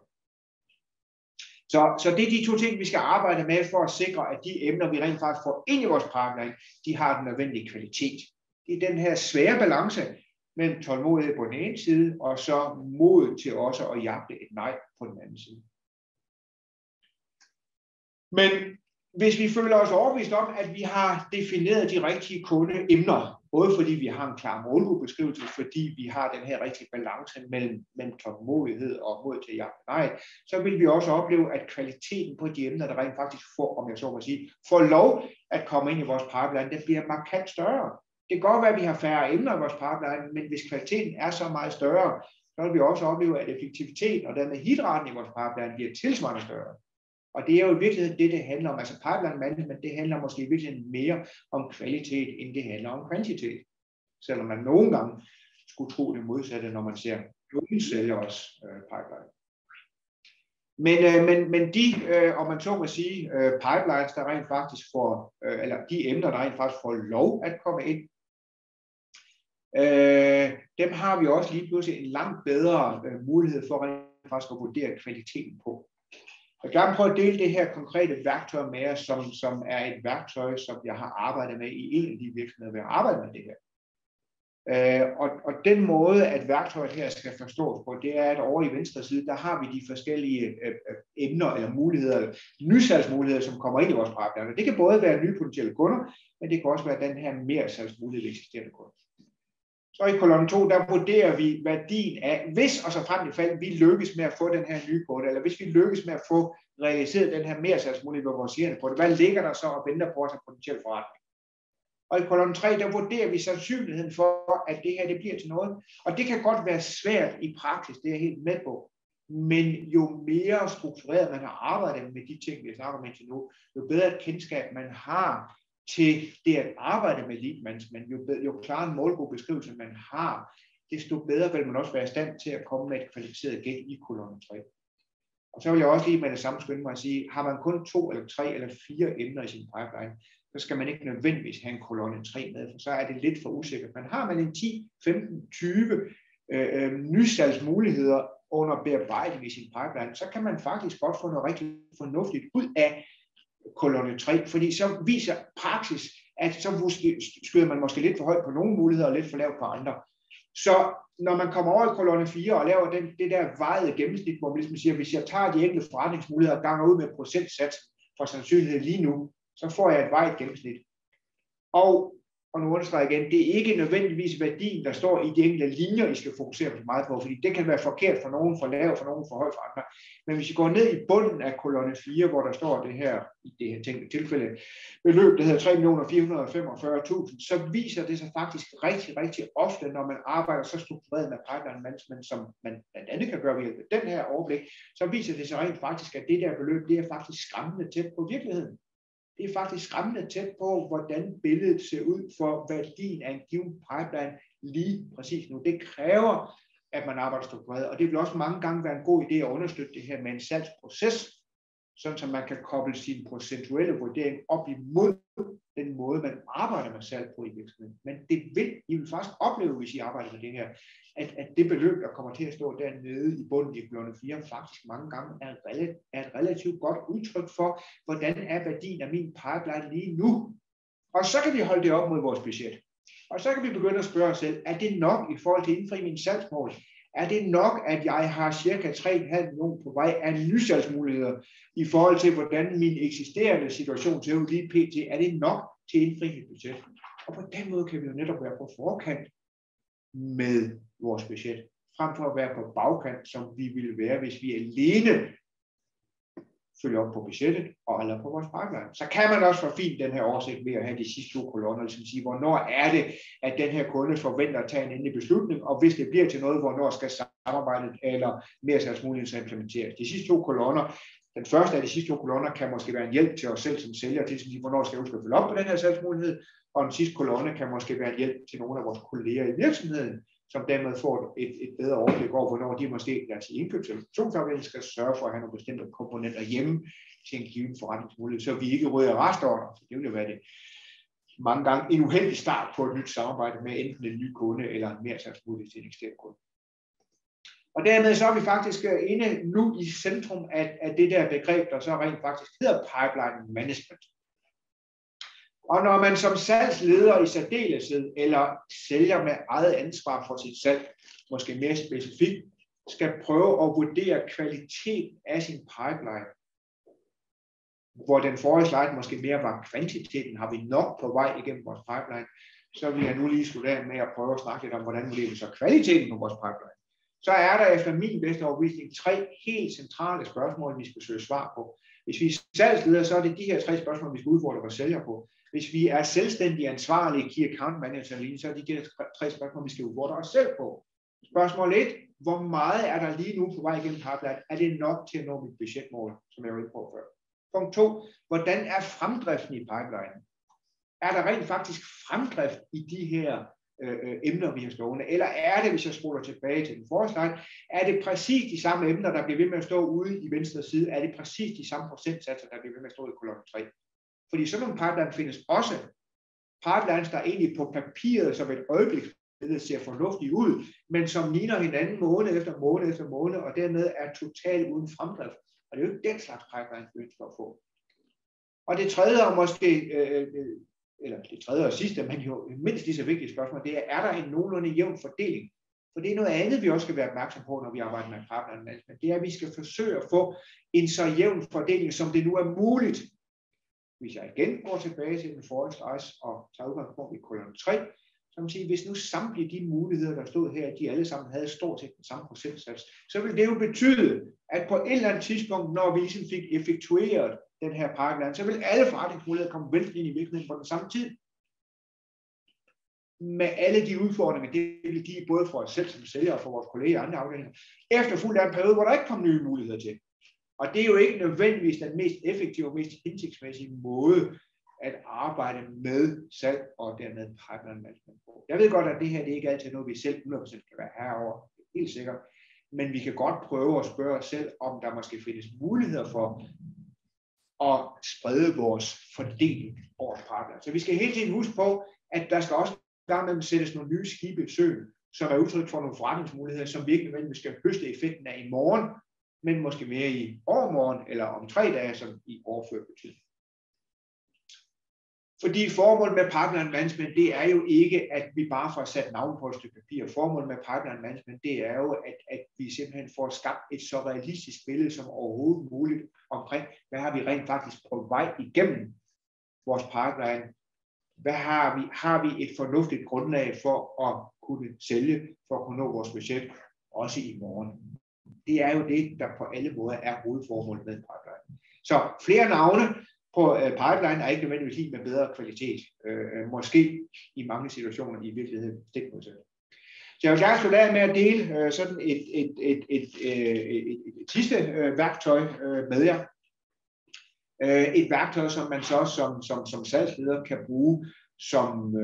Så det er de to ting, vi skal arbejde med for at sikre, at de emner, vi rent faktisk får ind i vores pipeline, de har den nødvendige kvalitet. Det er den her svære balance mellem tålmodighed på den ene side, og så mod til også at jagte et nej på den anden side. Men hvis vi føler os overbevist om, at vi har defineret de rigtige kundeemner, både fordi vi har en klar målgruppebeskrivelse, fordi vi har den her rigtige balance mellem tålmodighed og mod til at jagte nej, så vil vi også opleve, at kvaliteten på de emner, der rent faktisk får, om jeg så må sige, får lov at komme ind i vores pipeline, den bliver markant større. Det kan godt være, at vi har færre emner i vores pipeline, men hvis kvaliteten er så meget større, så vil vi også opleve, at effektiviteten og dermed hitraten i vores pipeline bliver tilsvarende større. Og det er jo i virkeligheden det handler om. Altså pipeline management, det handler måske i virkeligheden mere om kvalitet, end det handler om kvantitet. Selvom man nogle gange skulle tro det modsatte, når man ser nogle sælgers pipeline. Men de, om man så må sige, pipelines, der rent faktisk får, eller de emner, der rent faktisk får lov at komme ind, dem har vi også lige pludselig en langt bedre mulighed for rent faktisk at vurdere kvaliteten på. Jeg vil gerne prøve at dele det her konkrete værktøj med jer, som er et værktøj, som jeg har arbejdet med i en af de virksomheder, hvor jeg arbejder med det her. Og den måde, at værktøjet her skal forstås på, det er, at over i venstre side, der har vi de forskellige emner eller muligheder, nysalgsmuligheder, som kommer ind i vores pipeline. Det kan både være nye potentielle kunder, men det kan også være den her mersalgsmulighed ved eksisterende kunder. Så i kolonne 2, der vurderer vi værdien af, hvis og så frem i fald vi lykkes med at få den her nye kunde, eller hvis vi lykkes med at få realiseret den her mersalgsmulighed ved vores hjerne på det, hvad ligger der så og venter på os af potentiel forretning? Og i kolonne 3, der vurderer vi sandsynligheden for, at det her det bliver til noget. Og det kan godt være svært i praksis, det er jeg helt med på. Men jo mere struktureret man har arbejdet med de ting, vi snakker om indtil nu, jo bedre et kendskab man har til det at arbejde med lead management, jo klarere en målgruppebeskrivelse man har, desto bedre vil man også være i stand til at komme med et kvalificeret gæt i kolonne 3. Og så vil jeg også lige med det samme skynde mig at sige, har man kun 2 eller 3 eller 4 emner i sin pipeline, så skal man ikke nødvendigvis have en kolonne 3 med, for så er det lidt for usikkert. Men har man en 10, 15, 20 nysalgsmuligheder under bearbejdning i sin pipeline, så kan man faktisk godt få noget rigtig fornuftigt ud af kolonne 3, fordi så viser praksis, at så skyder man måske lidt for højt på nogle muligheder og lidt for lavt på andre. Så når man kommer over i kolonne 4 og laver det der vejede gennemsnit, hvor man ligesom siger, hvis jeg tager de enkelte forretningsmuligheder og ganger ud med procentsatsen for sandsynlighed lige nu, så får jeg et vejet gennemsnit. Og og nu understreger igen, det er ikke nødvendigvis værdien, der står i de enkelte linjer, I skal fokusere meget på, fordi det kan være forkert for nogen, for lav for nogen, for høj for andre. Men hvis I går ned i bunden af kolonne 4, hvor der står det her, i det her tænkte tilfælde, beløb, der hedder 3.445.000, så viser det sig faktisk rigtig ofte, når man arbejder så struktureret med pipeline management, som man blandt andet kan gøre ved hjælp af den her overblik, så viser det sig rent faktisk, at det der beløb, det er faktisk skræmmende tæt på virkeligheden. Det er faktisk skræmmende tæt på, hvordan billedet ser ud for værdien af en given pipeline lige præcis nu. Det kræver, at man arbejder struktureret, og det vil også mange gange være en god idé at understøtte det her med en salgsproces, sådan så man kan koble sin procentuelle vurdering op imod den måde, man arbejder med salg på i virksomheden. Men I vil faktisk opleve, hvis I arbejder med det her, at det beløb, der kommer til at stå dernede i bunden i kolonne 4, faktisk mange gange er et relativt godt udtryk for, hvordan er værdien af min pipeline lige nu. Og så kan vi holde det op mod vores budget. Og så kan vi begynde at spørge os selv, er det nok i forhold til at indfri mine salgsmål? Er det nok, at jeg har cirka 3,5 millioner på vej af nysalgsmuligheder i forhold til, hvordan min eksisterende situation ser ud lige pt? Er det nok til at indfri mit budget? Og på den måde kan vi jo netop være på forkant med vores budget, frem for at være på bagkant, som vi ville være, hvis vi alene følger op på budgettet og holder på vores pipeline. Så kan man også forfine den her oversigt ved at have de sidste 2 kolonner, ligesom sige, hvornår er det, at den her kunde forventer at tage en endelig beslutning, og hvis det bliver til noget, hvornår skal samarbejdet eller mere salgsmuligheder implementeres. De sidste 2 kolonner, den første af de sidste 2 kolonner kan måske være en hjælp til os selv som sælger, til at sige, hvornår skal jeg huske at følge op på den her salgsmulighed, og den sidste kolonne kan måske være en hjælp til nogle af vores kolleger i virksomheden, som dermed får et bedre overblik over, hvornår de måske deres indkøbs- eller produktionsafdeling skal sørge for at have nogle bestemte komponenter hjemme til en given forretningsmulighed, så vi ikke rydder restordrer. Det vil jo være det mange gange en uheldig start på et nyt samarbejde med enten en ny kunde eller en mere salgsmulighed til en ekstern kunde. Og dermed så er vi faktisk inde nu i centrum af det der begreb, der så rent faktisk hedder pipeline management. Og når man som salgsleder i særdeleshed eller sælger med eget ansvar for sit salg, måske mere specifikt, skal prøve at vurdere kvaliteten af sin pipeline, hvor den forrige slide måske mere var kvantiteten, har vi nok på vej igennem vores pipeline, så vil jeg nu lige slutte af med at prøve at snakke lidt om, hvordan vurderer vi så kvaliteten på vores pipeline. Så er der efter min bedste overbevisning 3 helt centrale spørgsmål, vi skal søge svar på. Hvis vi er salgsledere, så er det de her 3 spørgsmål, vi skal udfordre vores sælger på. Hvis vi er selvstændige ansvarlige key account manager, så er det de her 3 spørgsmål, vi skal udfordre os selv på. Spørgsmål 1. Hvor meget er der lige nu på vej igennem pipeline? Er det nok til at nå mit budgetmål, som jeg var inde på før? Punkt 2. Hvordan er fremdriften i pipeline? Er der rent faktisk fremdrift i de her emner, vi har stående? Eller er det, hvis jeg spoler tilbage til den forrige slide, er det præcis de samme emner, der bliver ved med at stå ude i venstre side? Er det præcis de samme procentsatser, der bliver ved med at stå i kolonne 3? Fordi sådan nogle pipeline findes også. Pipelines, der egentlig på papiret som et øjebliksbillede ser fornuftige ud, men som ligner hinanden måned efter måned efter måned, og dermed er totalt uden fremdrift. Og det er jo ikke den slags pipeline, vi ønsker at få. Og det tredje, og måske eller det tredje og sidste, men jo mindst lige så vigtige spørgsmål, det er der en nogenlunde jævn fordeling? For det er noget andet, vi også skal være opmærksom på, når vi arbejder med pipeline management. Det er, at vi skal forsøge at få en så jævn fordeling, som det nu er muligt. Hvis jeg igen går tilbage til den forrige slide og tager udgangspunkt i kolonne 3, som siger, hvis nu samtlige de muligheder, der stod her, de alle sammen havde stort set den samme procentsats, så vil det jo betyde, at på et eller andet tidspunkt, når vi ligesom fik effektueret den her pipeline, så vil alle forretningsmuligheder komme vældig ind i virkeligheden på den samme tid. Med alle de udfordringer, det vil give både for os selv som sælgere og for vores kolleger og andre afdelinger, efterfulgt af en periode, hvor der ikke kom nye muligheder til. Og det er jo ikke nødvendigvis den mest effektive og mest hensigtsmæssige måde at arbejde med salg og dermed pipeline management på. Jeg ved godt, at det her det ikke altid er noget, vi selv 100% kan være herover, helt sikkert. Men vi kan godt prøve at spørge os selv, om der måske findes muligheder for at sprede vores fordeling over partner. Så vi skal hele tiden huske på, at der skal også gang med sættes nogle nye skibe i søen, som er udtryk for nogle forretningsmuligheder, som vi ikke nødvendigvis skal høste effekten af i morgen, men måske mere i overmorgen eller om 3 dage, som i overført betydning. Fordi formålet med pipeline management, det er jo ikke, at vi bare får sat navn på et stykke papir. Formålet med pipeline management, det er jo, at vi simpelthen får skabt et så realistisk billede som overhovedet muligt omkring, hvad har vi rent faktisk på vej igennem vores pipeline Hvad har vi et fornuftigt grundlag for at kunne sælge, for at kunne nå vores budget, også i morgen. Det er jo det, der på alle måder er hovedformålet med pipeline. Så flere navne på pipeline er ikke nødvendigvis lige med bedre kvalitet. Måske i mange situationer i virkeligheden stikmodsat. Så jeg vil gerne slutte af med at dele sådan et sidste værktøj med jer. Et værktøj, som man så som salgsleder kan bruge som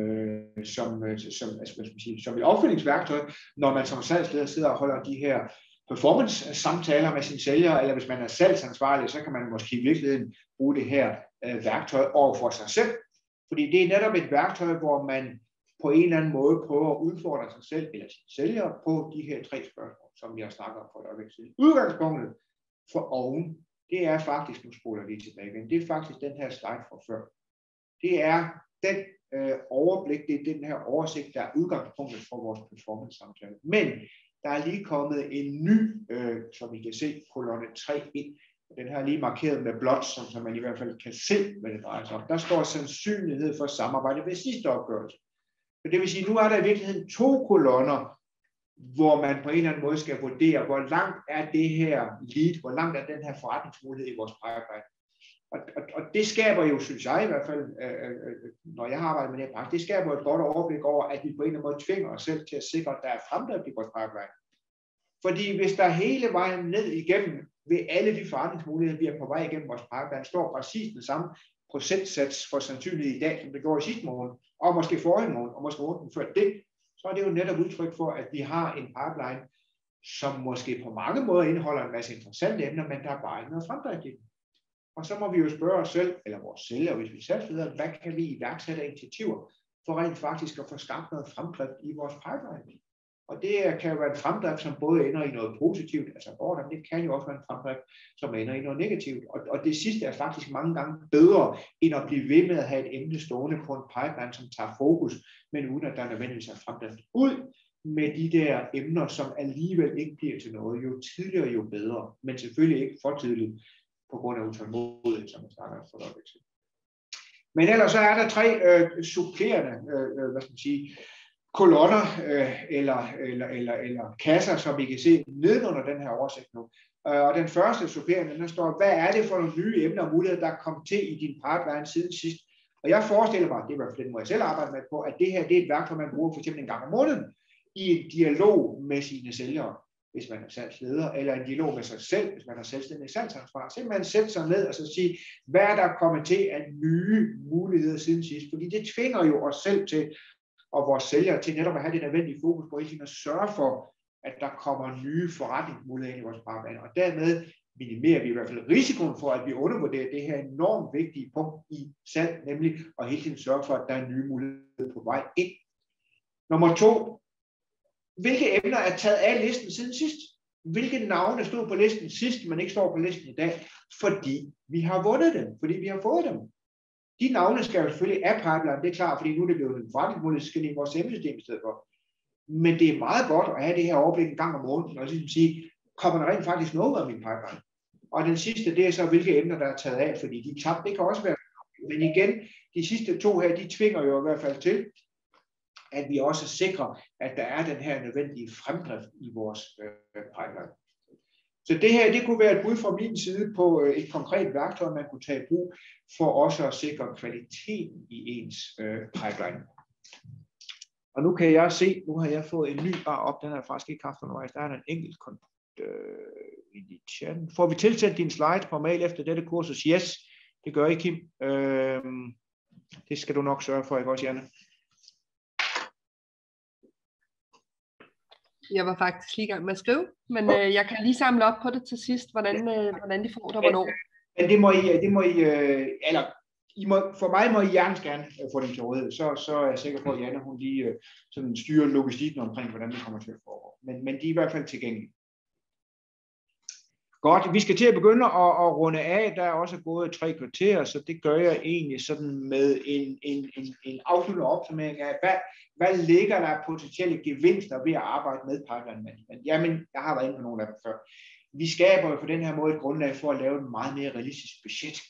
et opfølgningsværktøj, når man som salgsleder sidder og holder de her performance-samtaler med sine sælgere, eller hvis man er salgsansvarlig, så kan man måske i virkeligheden bruge det her værktøj over for sig selv. Fordi det er netop et værktøj, hvor man på en eller anden måde prøver at udfordre sig selv eller sine sælgere på de her 3 spørgsmål, som jeg snakker om for et øjeblik siden. Udgangspunktet for oven, det er faktisk, nu spoler lige tilbage igen, det er faktisk den her slide fra før. Det er den overblik, det er den her oversigt, der er udgangspunktet for vores performance-samtale. Men der er lige kommet en ny, som I kan se, kolonne 3 ind. Den her lige markeret med blåt, så man i hvert fald kan se, hvad det drejer sig om. Der står sandsynlighed for samarbejde ved sidste opgørelse. Så det vil sige, nu er der i virkeligheden 2 kolonner, hvor man på en eller anden måde skal vurdere, hvor langt er det her lead, hvor langt er den her forretningsmulighed i vores pipeline. Og det skaber jo, synes jeg i hvert fald, når jeg har arbejdet med det, det skaber et godt overblik over, at vi på en eller anden måde tvinger os selv til at sikre, at der er fremdrift i vores pipeline. Fordi hvis der hele vejen ned igennem, ved alle de forretningsmuligheder, vi er på vej igennem vores pipeline, står præcis den samme procentsats for sandsynlighed i dag, som det går i sidste måned, og måske forrige måned, og måske måneden før det, så er det jo netop udtryk for, at vi har en pipeline, som måske på mange måder indeholder en masse interessante emner, men der er bare ikke noget fremdrift i den. Og så må vi jo spørge os selv, eller vores sælgere, hvis vi selv videre, hvad kan vi iværksætte initiativer for rent faktisk at få skabt noget fremdrift i vores pipeline. Og det kan jo være en fremdrift, som både ender i noget positivt, altså bordet, men det kan jo også være en fremdrift, som ender i noget negativt. Og det sidste er faktisk mange gange bedre, end at blive ved med at have et emne stående på en pipeline, som tager fokus, men uden at der nødvendigvis er fremdrift ud med de der emner, som alligevel ikke bliver til noget. Jo tidligere, jo bedre, men selvfølgelig ikke for tidligt på grund af utålmodighed, som jeg snakker for et eksempel. Men ellers så er der 3 supplerende, hvad skal man sige, kolonner eller kasser, som vi kan se nedenunder den her oversigt nu. Og den første supplerende, der står, hvad er det for nogle nye emner og muligheder, der er kommet til i din pipeline siden sidst? Og jeg forestiller mig, det er i hvert fald den måde, jeg selv arbejder med på, at det her det er et værktøj, man bruger for eksempel en gang om måneden i en dialog med sine sælgere, hvis man er salgsleder, eller en dialog med sig selv, hvis man har selvstændig salgsansvar. Simpelthen sætte sig ned og så sige, hvad er der kommet til af nye muligheder siden sidst? Fordi det tvinger jo os selv til, og vores sælgere til netop at have det nødvendige fokus på at sørge for, at der kommer nye forretningsmuligheder ind i vores pipeline. Og dermed minimerer vi i hvert fald risikoen for, at vi undervurderer det her enormt vigtige punkt i salg, nemlig at hele tiden sørge for, at der er nye muligheder på vej ind. Nummer 2. Hvilke emner er taget af listen siden sidst? Hvilke navne stod på listen sidst, men ikke står på listen i dag? Fordi vi har vundet dem, fordi vi har fået dem. De navne skal jo selvfølgelig af pipeline, det er klart, fordi nu er det blevet en forretningsmulighed, skal i vores hjemmesystem i stedet for. Men det er meget godt at have det her overblik en gang om måneden, og ligesom sige, kommer der rent faktisk noget ud af min pipeline? Og den sidste, det er så, hvilke emner, der er taget af, fordi de tabte, det kan også være. Men igen, de sidste 2 her, de tvinger jo i hvert fald til, at vi også sikrer, at der er den her nødvendige fremdrift i vores pipeline. Så det her, det kunne være et bud fra min side på et konkret værktøj, man kunne tage i brug, for også at sikre kvaliteten i ens pipeline. Og nu kan jeg se, nu har jeg fået en ny bare op, den har jeg faktisk ikke haft undervejs, der er en enkelt i chatten. Får vi tilsendt dine slides på mail efter dette kursus? Yes, det gør I, Kim. Det skal du nok sørge for, ikke også, Janne? Jeg var faktisk lige i gang med at skrive, men jeg kan lige samle op på det til sidst, hvordan de får det og hvornår. Men for mig må I gerne få dem til rådighed, så er jeg sikker på, at Janne hun lige sådan styrer logistikken omkring, hvordan det kommer til at foregå. Men de er i hvert fald tilgængelige. Godt, vi skal til at begynde at runde af. Der er også gået 3 kvarter, så det gør jeg egentlig sådan med en afsluttende opsummering af, hvad ligger der af potentielle gevinster ved at arbejde med pipeline management? Jamen, jeg har været inde på nogle af dem før. Vi skaber jo på den her måde et grundlag for at lave en meget mere realistisk budget.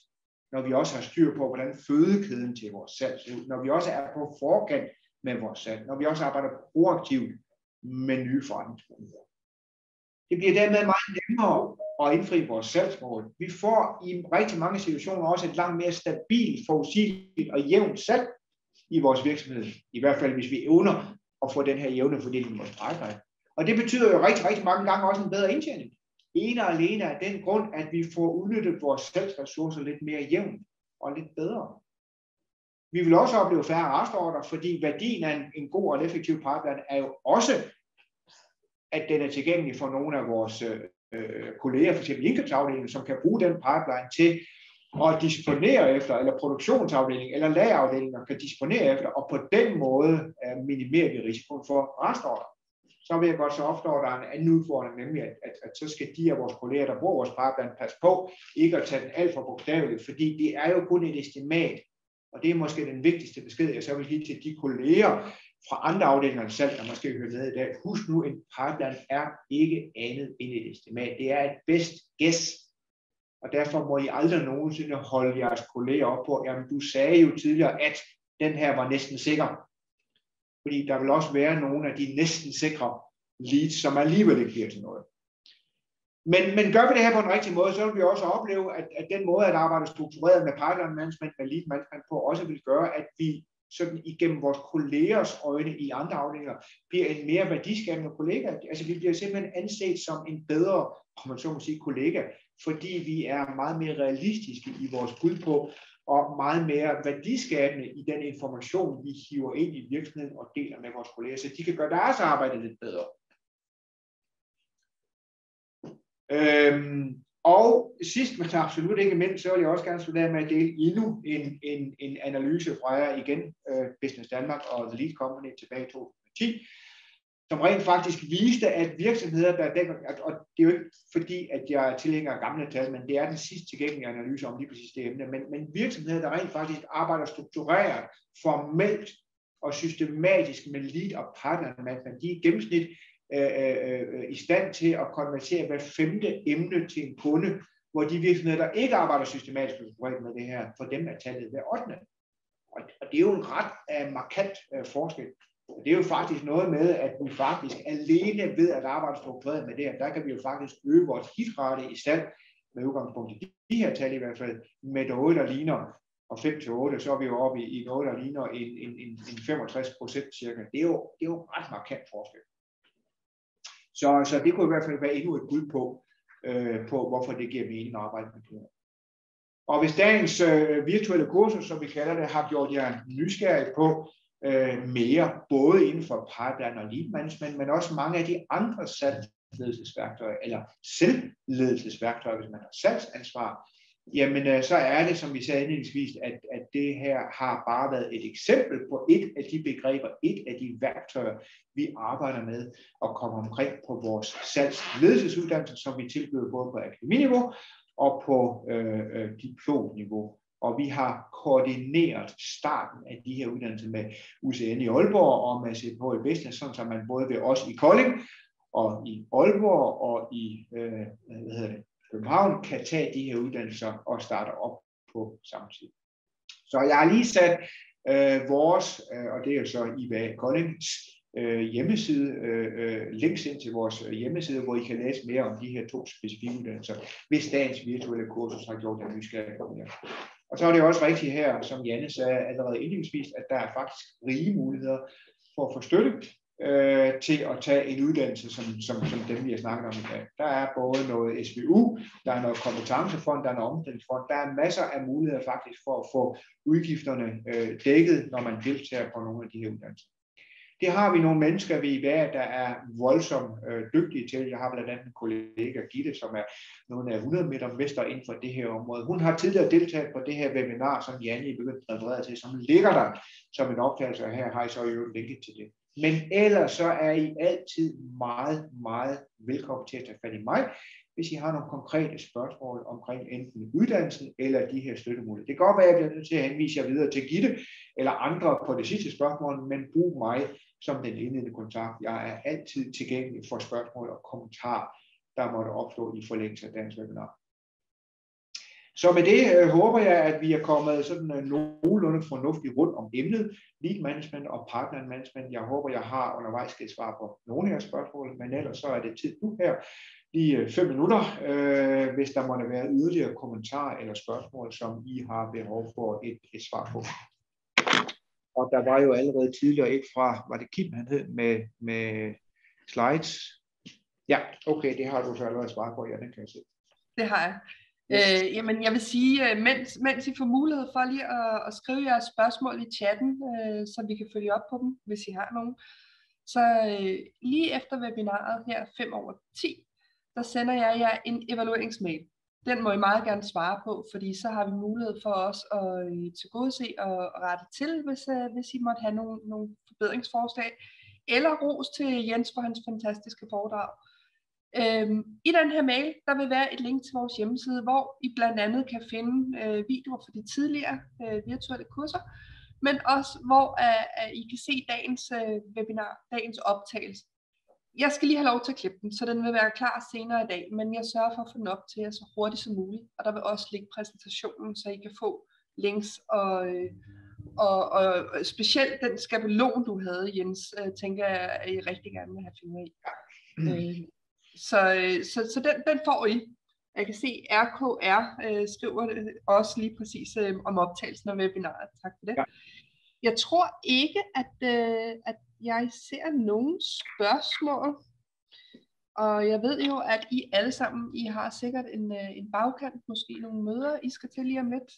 når vi også har styr på, hvordan fødekæden til vores salg ser ud, når vi også er på forkant med vores salg, når vi også arbejder proaktivt med nye forretningsmuligheder. Det bliver dermed meget nemmere at indfri vores salgsmål. Vi får i rigtig mange situationer også et langt mere stabilt, forudsigeligt og jævnt salg i vores virksomhed. I hvert fald, hvis vi evner at få den her jævne fordeling i vores pipeline. Og det betyder jo rigtig, rigtig mange gange også en bedre indtjening. Ene og alene af den grund, at vi får udnyttet vores salgsressourcer lidt mere jævnt og lidt bedre. Vi vil også opleve færre restordrer, fordi værdien af en god og effektiv pipeline er jo også, at den er tilgængelig for nogle af vores kolleger, f.eks. indkøbsafdelingen, som kan bruge den pipeline til at disponere efter, eller produktionsafdelingen eller lagerafdelingen kan disponere efter, og på den måde minimerer vi risikoen for restordrer. Så vil jeg godt så opstår der en anden udfordring, nemlig at så skal de af vores kolleger, der bruger vores pipeline, passe på ikke at tage den alt for bogstaveligt, fordi det er jo kun et estimat, og det er måske den vigtigste besked, jeg så vil give til de kolleger fra andre afdelinger af salg, der måske hører med i dag. Husk nu, en pipeline er ikke andet end et estimat. Det er et best guess, og derfor må I aldrig nogensinde holde jeres kolleger op på, jamen du sagde jo tidligere, at den her var næsten sikker. Fordi der vil også være nogle af de næsten sikre leads, som alligevel ikke bliver til noget. Men gør vi det her på den rigtige måde, så vil vi også opleve, at den måde at arbejde struktureret med pipeline management, med lead management på, også vil gøre, at vi sådan igennem vores kollegers øjne i andre afdelinger bliver en mere værdiskabende kollega. Altså vi bliver simpelthen anset som en bedre, om man så må sige, kollega, fordi vi er meget mere realistiske i vores bud på, og meget mere værdiskabende i den information, vi hiver ind i virksomheden og deler med vores kolleger, så de kan gøre deres arbejde lidt bedre. Og sidst, men absolut ikke mindst, så vil jeg også gerne slutte af med at dele endnu en analyse fra jer igen, Business Danmark og The Lead Company tilbage i 2010, som rent faktisk viste, at virksomheder, og det er jo ikke fordi, at jeg er tilhænger af gamle tal, men det er den sidst tilgængelige analyse om lige præcis det emne, men virksomheder, der rent faktisk arbejder struktureret, formelt og systematisk med lead og pipeline management, de er i gennemsnit i stand til at konvertere hver 5. emne til en kunde, hvor de virksomheder, der ikke arbejder systematisk med det her, for dem er tallet hver 8. Og det er jo en ret markant forskel. Det er jo faktisk noget med, at vi faktisk alene ved at arbejde struktureret med det her, der kan vi jo faktisk øge vores hitrate i salg, med udgangspunkt i de her tal i hvert fald, med noget, der ligner, og 5-8, så er vi jo oppe i noget, der ligner en 65% cirka. Det er jo ret markant forskel. Så det kunne i hvert fald være endnu et bud på hvorfor det giver mening at arbejde med det. Og hvis dagens virtuelle kursus, som vi kalder det, har gjort jer nysgerrig på mere, både inden for pipeline og lead management, men også mange af de andre salgsledelsesværktøjer, eller selvledelsesværktøjer, hvis man har salgsansvar, jamen så er det, som vi sagde indledningsvis, at det her har bare været et eksempel på et af de begreber, et af de værktøjer, vi arbejder med at komme omkring på vores salgsledelsesuddannelse, som vi tilbyder både på akademiniveau og på diplomniveau. Og vi har koordineret starten af de her uddannelser med UCN i Aalborg og med CPH i Business, sådan så man både ved os i Kolding og i Aalborg og i København kan tage de her uddannelser og starte op på samme tid. Så jeg har lige sat vores, og det er så IBA Koldings hjemmeside, links ind til vores hjemmeside, hvor I kan læse mere om de her 2 specifikke uddannelser, hvis dagens virtuelle kursus har gjort jer nysgerrige. Og så er det også rigtigt her, som Janne sagde allerede indledningsvis, at der er faktisk rige muligheder for at få støtte til at tage en uddannelse, som dem, vi har snakket om i dag. Der er både noget SVU, der er noget kompetencefond, der er noget omstillingsfond. Der er masser af muligheder faktisk for at få udgifterne dækket, når man deltager på nogle af de her uddannelser. Det har vi nogle mennesker ved IBA, der er voldsomt dygtige til. Jeg har blandt andet en kollega, Gitte, som er nogle af 100 meter mester inden for det her område. Hun har tidligere deltaget på det her webinar, som Janne er begyndt at referere til, som ligger der som en optagelse, og her har I så jo linket til det. Men ellers så er I altid meget, meget velkommen til at tage fat i mig, hvis I har nogle konkrete spørgsmål omkring enten uddannelsen eller de her støttemuligheder. Det kan godt være, at jeg bliver nødt til at henvise jer videre til Gitte eller andre på det sidste spørgsmål, men brug mig som den indledende kontakt. Jeg er altid tilgængelig for spørgsmål og kommentarer, der måtte opstå i forlængelse af dagens webinar. Så med det håber jeg, at vi er kommet sådan nogenlunde fornuftigt rundt om emnet lead management og partner management. Jeg håber, jeg har undervejs skal svare på nogle af jeres spørgsmål, men ellers så er det tid nu her, lige 5 minutter, hvis der måtte være yderligere kommentarer eller spørgsmål, som I har behov for et svar på. Og der var jo allerede tidligere et fra, var det Kim han hed, med slides? Ja, okay, det har du så allerede svaret på, ja, den kan jeg se. Det har jeg. Jamen, jeg vil sige, mens I får mulighed for lige at skrive jeres spørgsmål i chatten, så vi kan følge op på dem, hvis I har nogen. Så lige efter webinaret her 5:10, der sender jeg jer en evalueringsmail. Den må I meget gerne svare på, fordi så har vi mulighed for os at tilgodese og rette til, hvis I måtte have nogle forbedringsforslag, eller ros til Jens for hans fantastiske foredrag. I den her mail, der vil være et link til vores hjemmeside, hvor I blandt andet kan finde videoer for de tidligere virtuelle kurser, men også hvor I kan se dagens webinar, dagens optagelse. Jeg skal lige have lov til at klippe den, så den vil være klar senere i dag, men jeg sørger for at få den op til jer så hurtigt som muligt, og der vil også ligge præsentationen, så I kan få links og specielt den skabelon, du havde, Jens, tænker jeg, at I rigtig gerne vil have fingre i. Så den får I. Jeg kan se, RKR skriver også lige præcis om optagelsen af webinaret. Tak for det. Ja. Jeg tror ikke, at jeg ser nogen spørgsmål. Og jeg ved jo, at I alle sammen, I har sikkert en bagkant, måske nogle møder, I skal til lige om lidt.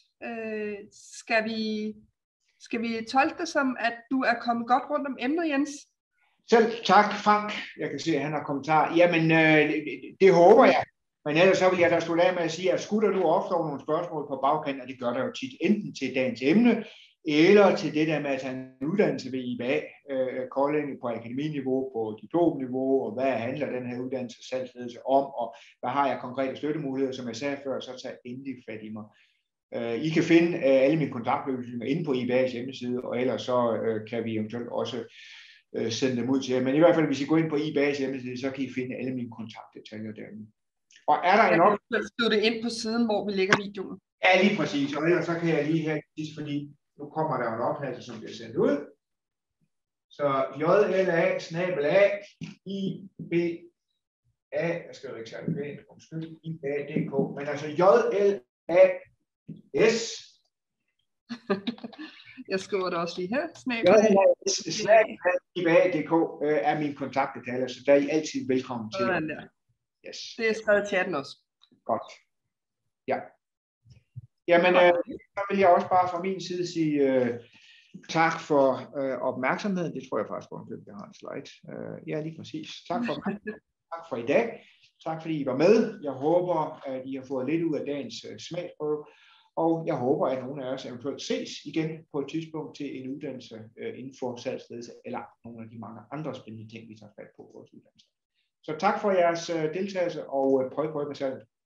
Skal vi tolke det som, at du er kommet godt rundt om emnet, Jens? Selv tak, Frank. Jeg kan se, at han har kommentar. Jamen, det håber jeg. Men ellers så vil jeg da slutte af med at sige, at skulle der nu opstå nogle spørgsmål på bagkant, og det gør der jo tit enten til dagens emne, eller til det der med at tage en uddannelse ved IBA, Kolding på akademiniveau, på diplomniveau, og hvad handler den her uddannelse salgsledelse om, og hvad har jeg konkrete støttemuligheder, som jeg sagde før, så tag endelig fat i mig. I kan finde alle mine kontaktoplysninger inde på IBA's hjemmeside, og ellers så kan vi eventuelt også sende dem ud til jer. Men i hvert fald, hvis I går ind på IBA's hjemmeside, så kan I finde alle mine kontaktdetaljer derinde. Og er der en opgave? Skriv det ind på siden, hvor vi lægger videoen. Ja, lige præcis. Og ellers så kan jeg lige her, fordi nu kommer der en optagelse, som bliver sendt ud. Så JLA/IBA, jeg skal jo ikke særlig pænt, undskyld, IBA.dk, men altså JLAS. Jeg skriver det også lige her. IBA.dk er min kontaktdetaljer, så der er I altid velkommen til. Yes. Det er skrevet til den også. Godt. Ja. Jamen, så vil jeg også bare fra min side sige tak for opmærksomheden. Det tror jeg faktisk på, at jeg har en slide. Ja, lige præcis. Tak for i dag. Tak fordi I var med. Jeg håber, at I har fået lidt ud af dagens smagsprøve. Og jeg håber, at nogle af os eventuelt ses igen på et tidspunkt til en uddannelse inden for salgsledelse, eller nogle af de mange andre spændende ting, vi tager fat på vores uddannelse. Så tak for jeres deltagelse, og prøv med salget.